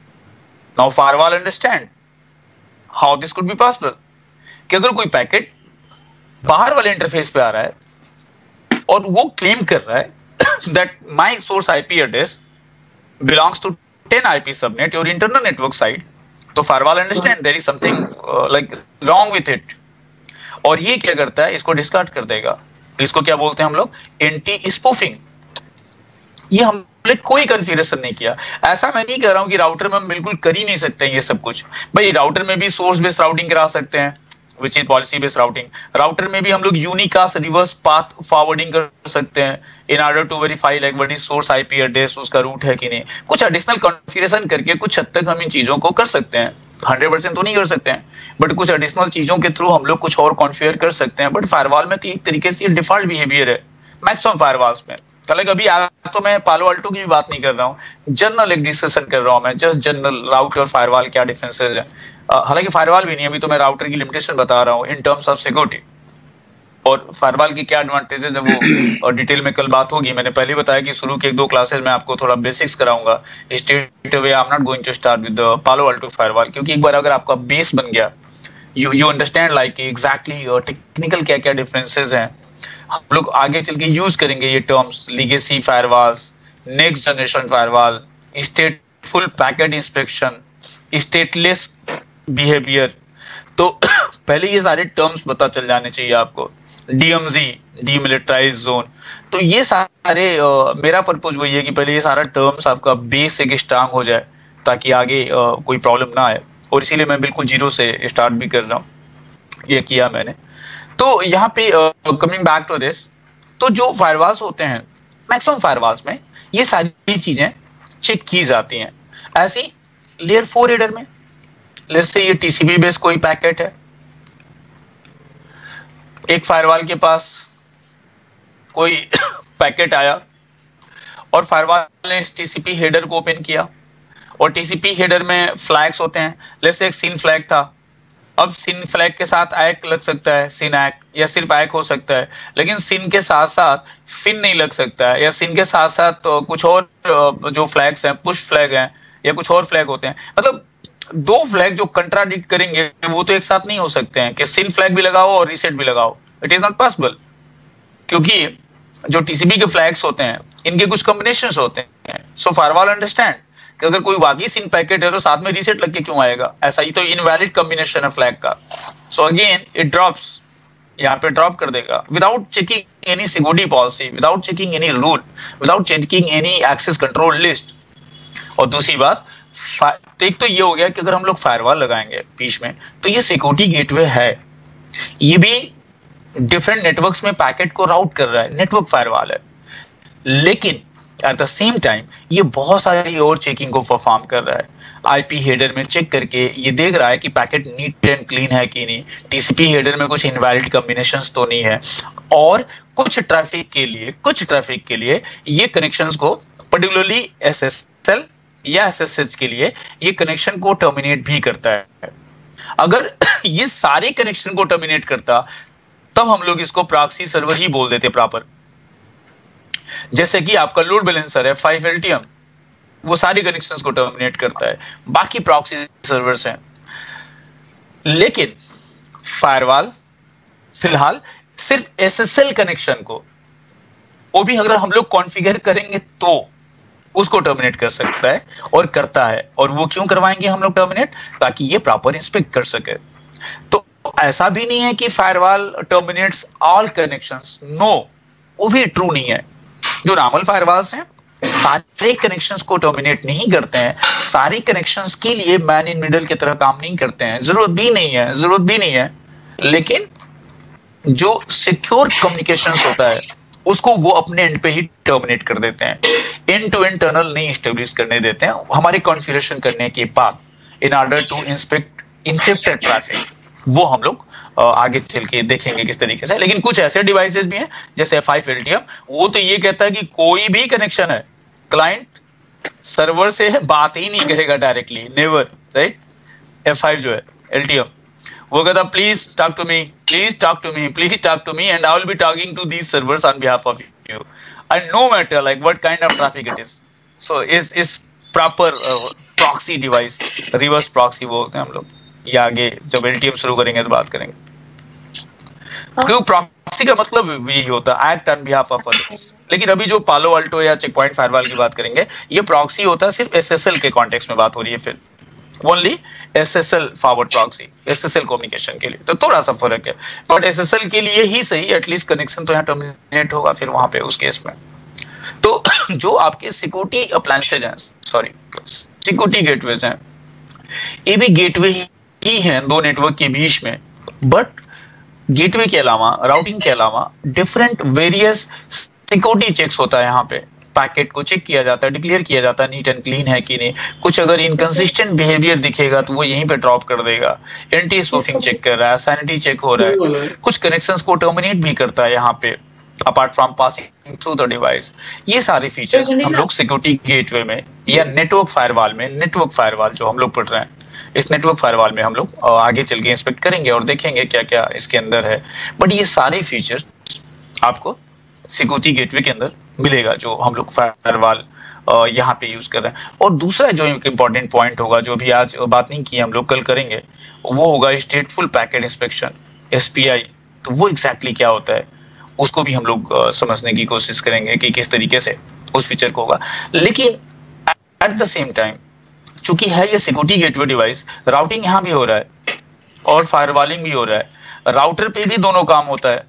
Speaker 1: Now firewall understand how this could be possible. कि अगर कोई packet बाहर वाले interface पे आ रहा है और वो क्लेम कर रहा है that my source I P address belongs to ten I P subnet, your internal network side, तो firewall understand there is something uh, like wrong with it, और ये क्या करता है इसको डिस्कार्ड कर देगा। इसको क्या बोलते हैं हम लोग? Anti spoofing. ये हमने कोई कन्फिगरेशन नहीं किया। ऐसा मैं नहीं कह रहा हूं कि राउटर में हम बिल्कुल कर ही नहीं सकते हैं ये सब कुछ। भाई राउटर में भी सोर्स बेस्ड राउटिंग करा सकते हैं which is policy based routing. Router में भी हम लोग यूनिकास्ट रिवर्स पाथ फॉरवर्डिंग कर सकते हैं in order to verify like what is source I P address, उसका रूट है कि नहीं। कुछ एडिशनल कॉन्फ़िगरेशन करके कुछ हद तक हम इन चीजों को कर सकते हैं। हंड्रेड परसेंट तो नहीं कर सकते हैं, बट कुछ एडिशनल चीजों के थ्रू हम लोग कुछ और कॉन्फ़िगर कर सकते हैं। बट फायरवॉल में तो एक तरीके से डिफॉल्ट बिहेवियर है मैक्सिमम फायरवॉल्स में। हालांकि अभी आज तो मैं पालो अल्टो की भी बात नहीं कर रहा हूँ, जनरल एक डिस्कशन कर रहा हूँ मैं, जस्ट जनरल राउटर और फायरवॉल क्या डिफरेंसेस है। हालांकि फायरवॉल भी नहीं, अभी तो मैं राउटर की लिमिटेशन बता रहा हूँ इन टर्म्स ऑफ सिक्योरिटी, और फायरवॉल की क्या एडवांटेजेस है वो डिटेल में कल बात होगी। मैंने पहले बताया कि शुरू के एक दो क्लासेस में आपको थोड़ा बेसिक्स कराऊंगा। Straight away I am not going to start with Palo Alto firewall, क्योंकि एक बार अगर आपका बेस बन गया you you understand like exactly technical क्या क्या डिफरेंसेस हैं। हम लोग आगे चल के यूज करेंगे ये terms, legacy firewalls, next generation firewall, stateful packet inspection, stateless behaviour. तो पहले ये सारे टर्म्स पता चल जाने चाहिए आपको। डीएमजी, डीमिलिटराइज्ड जोन, तो ये सारे आ, मेरा पर्पस वही है कि पहले ये सारा टर्म्स आपका बेस एक स्ट्रांग हो जाए ताकि आगे आ, कोई प्रॉब्लम ना आए, और इसीलिए मैं बिल्कुल जीरो से स्टार्ट भी कर रहा हूँ, ये किया मैंने। तो यहाँ पे कमिंग बैक टू दिस, तो जो फायरवॉल्स होते हैं मैक्सिमम फायरवॉल्स में ये सारी चीजें चेक की जाती हैं। ऐसी लेयर फोर हेडर में लेट्स से ये टीसीपी बेस्ड कोई पैकेट है, एक फायरवॉल के पास कोई पैकेट आया और फायरवॉल ने इस टीसीपी हेडर को ओपन किया, और टीसीपी हेडर में फ्लैग्स होते हैं। लेट्स से एक सिन फ्लैग था, अब सिन फ्लैग के साथ ऐक लग सकता है, सिन ऐक, या सिर्फ ऐक हो सकता है, लेकिन सिन के साथ साथ फिन नहीं लग सकता है, या सिन के साथ साथ तो कुछ और जो फ्लैग्स हैं, पुश फ्लैग हैं, या कुछ और फ्लैग होते हैं। मतलब दो फ्लैग जो कंट्राडिक्ट करेंगे वो तो एक साथ नहीं हो सकते हैं कि सिन फ्लैग भी लगाओ और रीसेट भी लगाओ। इट इज नॉट पॉसिबल, क्योंकि जो टीसीपी के फ्लैग्स होते हैं इनके कुछ कॉम्बिनेशंस होते हैं। सो फायरवॉल अंडरस्टैंड कि अगर कोई वाकई सिन पैकेट है तो साथ में रीसेट लग के क्यों आएगा, ऐसा ही तो इनवैलिड कॉम्बिनेशन है फ्लैग का। सो अगेन इट ड्रॉप्स, यहाँ पे ड्रॉप कर देगा without checking any security policy, without checking any rule, without checking any access control list. और दूसरी बात, तो एक तो ये हो गया कि अगर हम लोग फायरवॉल लगाएंगे बीच में तो ये सिक्योरिटी गेटवे है, ये भी डिफरेंट नेटवर्क्स में पैकेट को राउट कर रहा है, नेटवर्क फायरवॉल है, लेकिन एट द सेम टाइम ये बहुत सारी और चेकिंग को परफॉर्म कर रहा है। आईपी हेडर में चेक करके ये देख रहा है कि पैकेट नीट एंड क्लीन है कि नहीं, टीसीपी हेडर में कुछ इनवैलिड कॉम्बिनेशंस तो नहीं है, और कुछ ट्रैफिक के लिए कुछ ट्रैफिक के लिए ये कनेक्शंस को पर्टिकुलरली एसएसएल या एसएसएच के लिए ये कनेक्शन को टर्मिनेट भी करता है। अगर ये सारे कनेक्शन को टर्मिनेट करता तब हम लोग इसको प्रॉक्सी सर्वर ही बोल देते प्रॉपर। जैसे कि आपका लोड बैलेंसर है फाइव एलटीएम, वो सारी कनेक्शंस को टर्मिनेट करता है, बाकी प्रॉक्सी सर्वर्स हैं। लेकिन फायरवॉल फिलहाल सिर्फ एसएसएल कनेक्शन को, वो भी अगर हम लोग कॉन्फ़िगर करेंगे तो उसको टर्मिनेट कर सकता है और करता है। और वो क्यों करवाएंगे हम लोग टर्मिनेट? ताकि ये प्रॉपर इंस्पेक्ट कर सके। तो ऐसा भी नहीं है कि firewall terminates all connections, no, वो भी ट्रू नहीं है। जो नॉर्मल फायरवॉल्स हैं सारे कनेक्शंस को टर्मिनेट नहीं करते हैं, सारे कनेक्शंस के लिए मैन इन मिडल की तरह काम नहीं करते हैं, जरूरत भी नहीं है, जरूरत भी नहीं है। लेकिन जो सिक्योर कम्युनिकेशंस होता है उसको वो अपने एंड पे ही टर्मिनेट कर देते हैं, एंड टू एंड टनल नहीं एस्टेब्लिश करने देते हैं हमारे कॉन्फ़िगरेशन करने के बाद, in order to inspect encrypted traffic. वो हम लोग आगे चल के देखेंगे किस तरीके से। लेकिन कुछ ऐसे डिवाइसेस भी हैं जैसे F five L T M, वो तो ये कहता है कि कोई भी कनेक्शन है क्लाइंट सर्वर से बात ही नहीं करेगा directly, never, right. F five जो है एल टी एम वो कहता please talk to me, please talk to me, please talk to me and I will be talking to these servers on behalf of you and no matter like what kind of traffic it is. So इस इस proper proxy device, reverse proxy बोलते हैं हम लोग। ये आगे जब L T M शुरू करेंगे तो बात करेंगे। क्योंकि प्रॉक्सी का मतलब यही होता है, act on behalf of others. लेकिन अभी जो पालो अल्टो या चेक पॉइंट फायरवॉल की बात करेंगे, ये प्रॉक्सी होता है, सिर्फ एस एस एल के कॉन्टेक्स्ट में बात हो रही है, फिर only S S L forward proxy, S S L communication के लिए तो थोड़ा सा फर्क है। बट एस एस एल के लिए ही सही, एटलीस्ट कनेक्शन तो यहाँ टर्मिनेट होगा फिर वहां पे उस केस में। तो जो आपके सिक्योरिटी अप्लायंसेज हैं, सॉरी सिक्योरिटी गेटवेज हैं, ये भी गेटवे ही हैं दो नेटवर्क के बीच में। बट गेटवे के अलावा, राउटिंग के अलावा डिफरेंट वेरियस सिक्योरिटी चेक्स होता है। यहाँ पे पैकेट को चेक किया जाता है, डिक्लेयर किया जाता है नीट एंड क्लीन है कि नहीं। कुछ अगर इनकंसिस्टेंट बिहेवियर दिखेगा तो वो यहीं पे ड्रॉप कर देगा। एंटी स्पूफिंग चेक कर रहा है, सैनिटी चेक हो रहा है, कुछ कनेक्शंस को टर्मिनेट भी करता है यहाँ पे apart from passing through the device. ये सारे फीचर्स हम लोग सिक्योरिटी गेटवे में या नेटवर्क फायरवॉल में, नेटवर्क फायरवॉल जो हम लोग पढ़ रहे हैं, इस नेटवर्क फायरवॉल में हम लोग आगे चल के इंस्पेक्ट करेंगे और देखेंगे क्या क्या इसके अंदर है। बट ये सारे फीचर्स आपको सिक्योरिटी गेटवे के अंदर मिलेगा जो हम लोग फायरवॉल यहाँ पे यूज कर रहे हैं। और दूसरा जो एक इंपॉर्टेंट पॉइंट होगा, जो भी आज बात नहीं की हम लोग कल करेंगे, वो होगा stateful packet inspection, S P I. तो वो एग्जैक्टली क्या होता है उसको भी हम लोग समझने की कोशिश करेंगे कि किस तरीके से उस फीचर को होगा। लेकिन एट द सेम टाइम चूंकि है ये सिक्योरिटी गेटवे डिवाइस, राउटिंग यहाँ भी हो रहा है और फायरवॉलिंग भी हो रहा है। राउटर पे भी दोनों काम होता है,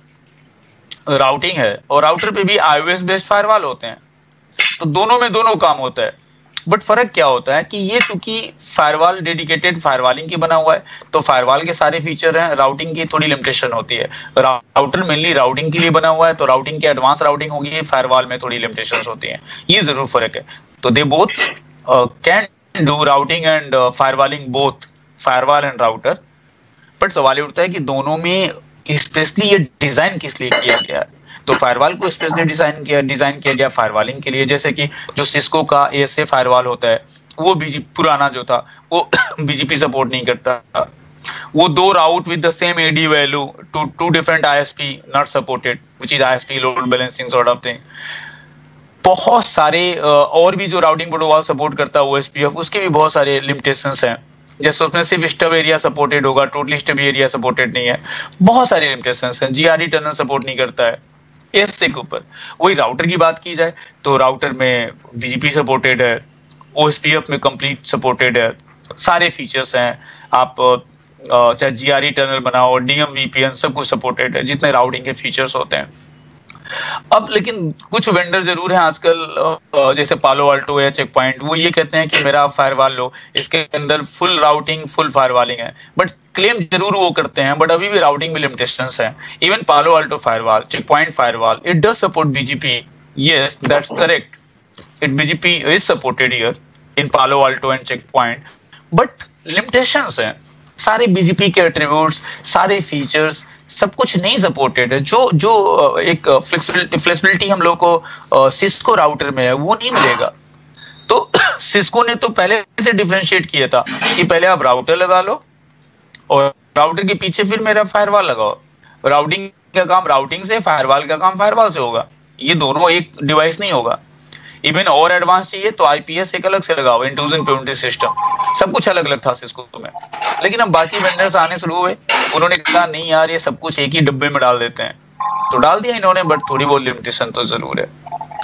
Speaker 1: राउटिंग है और राउटर पे भी आईओएस बेस्ड फायरवॉल होते हैं, तो दोनों में दोनों काम होता है। बट फर्क क्या होता है कि ये चूंकि फायरवॉल डेडिकेटेड फायरवॉलिंग की बना हुआ है, तो फायरवॉल के सारे फीचर हैं, राउटिंग की थोड़ी लिमिटेशन होती है। राउटर मेनली राउटिंग के लिए बना हुआ है, तो राउटिंग की एडवांस राउटिंग होगी, फायरवॉल में थोड़ी लिमिटेशंस होती हैं। ये जरूर फर्क है। तो they both can do routing and firewalling, both firewall and router. But सवाल ये उठता है कि दोनों में स्पेशली ये डिजाइन किस लिए किया गया है। तो फायरवॉल को स्पेशली डिजाइन किया डिजाइन किया गया फायरवॉलिंग के लिए। जैसे कि जो सिस्को का एएसए फायरवॉल होता है, वो बीजी पुराना जो था वो बीजीपी सपोर्ट नहीं करता। वो दो route with the same AD value to two different ISP not supported, which is ISP load balancing sort of thing. बहुत सारे और भी जो राउटिंग प्रोटोकॉल सपोर्ट करता है ओएसपीएफ, उसके भी बहुत सारे लिमिटेशंस हैं। जैसे उसमें सिर्फ स्टब एरिया सपोर्टेड होगा, टोटली स्टब एरिया सपोर्टेड नहीं है। बहुत सारे लिमिटेशंस हैं। जीआरई टनल सपोर्ट नहीं करता है एसए के ऊपर। वही राउटर की बात की जाए तो राउटर में बीजीपी सपोर्टेड है, ओएसपीएफ में कंप्लीट सपोर्टेड है, सारे फीचर्स हैं। आप चाहे जीआरई टनल बनाओ, डीएम वीपीएन, सब कुछ सपोर्टेड है, जितने राउटिंग के फीचर्स होते हैं। अब लेकिन कुछ वेंडर जरूर हैं आजकल, जैसे पालो अल्टो या चेक पॉइंट, वो ये कहते हैं कि मेरा फायरवॉल लो, इसके अंदर फुल राउटिंग फुल फायरवॉलिंग है। बट क्लेम जरूर वो करते हैं, बट अभी भी राउटिंग में लिमिटेशंस हैं। Even Palo Alto firewall, Check Point firewall, it does support BGP, yes that's correct, it BGP is supported here in Palo Alto and Check Point, but limitations हैं। सारे बीजीपी के attributes, सारे features, सब कुछ नहीं supported है। जो जो एक फ्लेक्सिबिलिटी फ्लेक्सिबिलिटी हम लोग को सिस्को राउटर में है, वो नहीं मिलेगा। तो सिस्को ने तो पहले से डिफरेंशिएट किया था कि पहले आप राउटर लगा लो और राउटर के पीछे फिर मेरा फायरवॉल लगाओ। राउटिंग का काम राउटिंग से, फायरवॉल का काम फायरवॉल से होगा। ये दोनों एक डिवाइस नहीं होगा। इवन और एडवांस चाहिए तो आईपीएस एक अलग से लगाओ, इंट्रूजन प्रिवेंटिव सिस्टम, सब कुछ अलग अलग था सिस्को में। लेकिन अब बाकी वेंडर्स आने शुरू हुए, उन्होंने कहा नहीं यार ये सब कुछ एक ही डब्बे में डाल देते हैं, तो डाल दिया इन्होंने, बट थोड़ी बहुत लिमिटेशन तो जरूर है।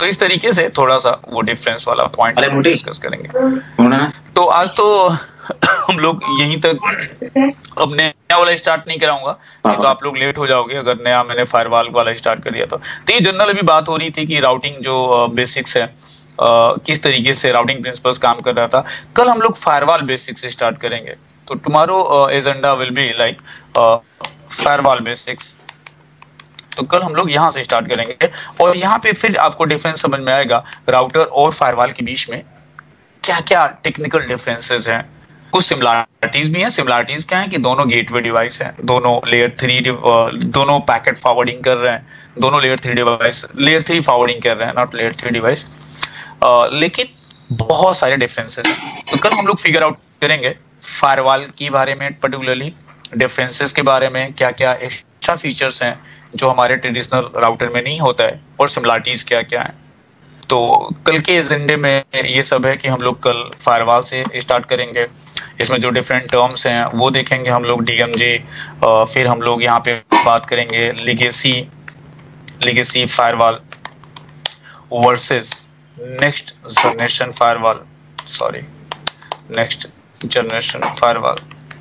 Speaker 1: तो इस तरीके से थोड़ा सा वो डिफरेंस वाला पॉइंट
Speaker 2: अरे मोटी
Speaker 1: डिस्कस करेंगे।
Speaker 2: होना
Speaker 1: तो आज तो हम लोग यहीं तक, अब नया वाला स्टार्ट नहीं कराऊंगा, नहीं तो आप लोग लेट हो जाओगे अगर नया मैंने फायरवॉल वाला स्टार्ट कर दिया तो। तो ये जनरल अभी बात हो रही थी कि राउटिंग जो बेसिक्स है, uh, किस तरीके से राउटिंग प्रिंसिपल्स काम कर रहा था। कल हम लोग फायरवॉल बेसिक्स से स्टार्ट करेंगे। तो tomorrow agenda will be like firewall basics. तो कल हम लोग यहाँ से स्टार्ट करेंगे और यहाँ पे फिर आपको डिफरेंस समझ में आएगा राउटर और फायरवॉल के बीच में क्या क्या टेक्निकल डिफरेंसेस हैं। कुछ सिमिलरिटीज भी हैं। सिमिलरिटीज क्या है कि दोनों गेटवे डिवाइस हैं, दोनों लेयर थ्री, दोनों पैकेट फॉरवर्डिंग कर रहे हैं, दोनों layer three device, layer three forwarding कर रहे हैं, नॉट लेयर थ्री डिवाइस। लेकिन बहुत सारे डिफरेंसेस हैं। तो कल हम लोग फिगर आउट करेंगे फायरवॉल के बारे में, पर्टिकुलरली डिफरेंसेस के बारे में, क्या क्या एक्स्ट्रा फीचर्स हैं जो हमारे ट्रेडिशनल राउटर में नहीं होता है, और सिमिलरिटीज क्या क्या है। तो कल के एजेंडे में ये सब है कि हम लोग कल फायरवॉल से स्टार्ट करेंगे। इसमें जो डिफरेंट टर्म्स हैं वो देखेंगे हम लोग, डीएमजे, फिर हम लोग यहाँ पे बात करेंगे legacy legacy firewall versus next generation firewall, sorry next generation firewall.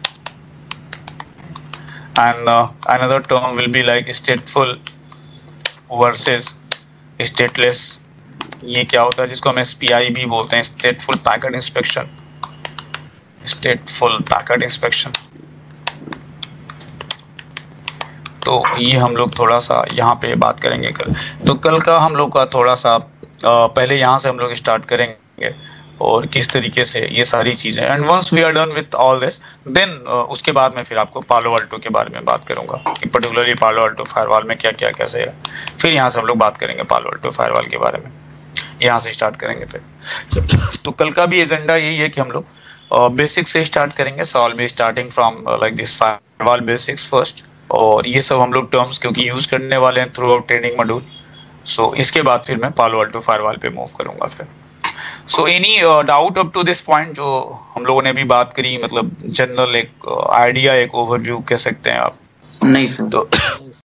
Speaker 1: And uh, another term will be like stateful versus stateless। ये क्या होता है, जिसको हम एस पी आई भी बोलते हैं, stateful packet inspection, stateful packet inspection. तो ये हम लोग थोड़ा सा यहाँ पे बात करेंगे कल। तो कल का हम लोग का थोड़ा सा पहले यहाँ से हम लोग स्टार्ट करेंगे और किस तरीके से ये सारी चीजें, and once we are done with all this then उसके बाद में फिर आपको पालो अल्टो के बारे में बात करूंगा कि पर्टिकुलरली पालो अल्टो फायरवॉल में क्या क्या कैसे है। फिर यहाँ से हम लोग बात करेंगे पालो अल्टो फायरवॉल के बारे में, यहाँ से स्टार्ट करेंगे फिर। तो कल का भी एजेंडा यही है कि हम लोग बेसिक से स्टार्ट करेंगे। So all be starting from like this firewall basics first, और ये सब हम लोग टर्म्स क्योंकि यूज करने वाले हैं थ्रू आउट ट्रेनिंग मॉड्यूल। सो इसके बाद फिर मैं पालो अल्टो फायरवॉल पे मूव करूंगा फिर। So any doubt up to this point जो हम लोगों ने अभी बात करी, मतलब जनरल एक आइडिया, एक ओवरव्यू कह सकते हैं आप?
Speaker 2: नहीं सर।
Speaker 1: तो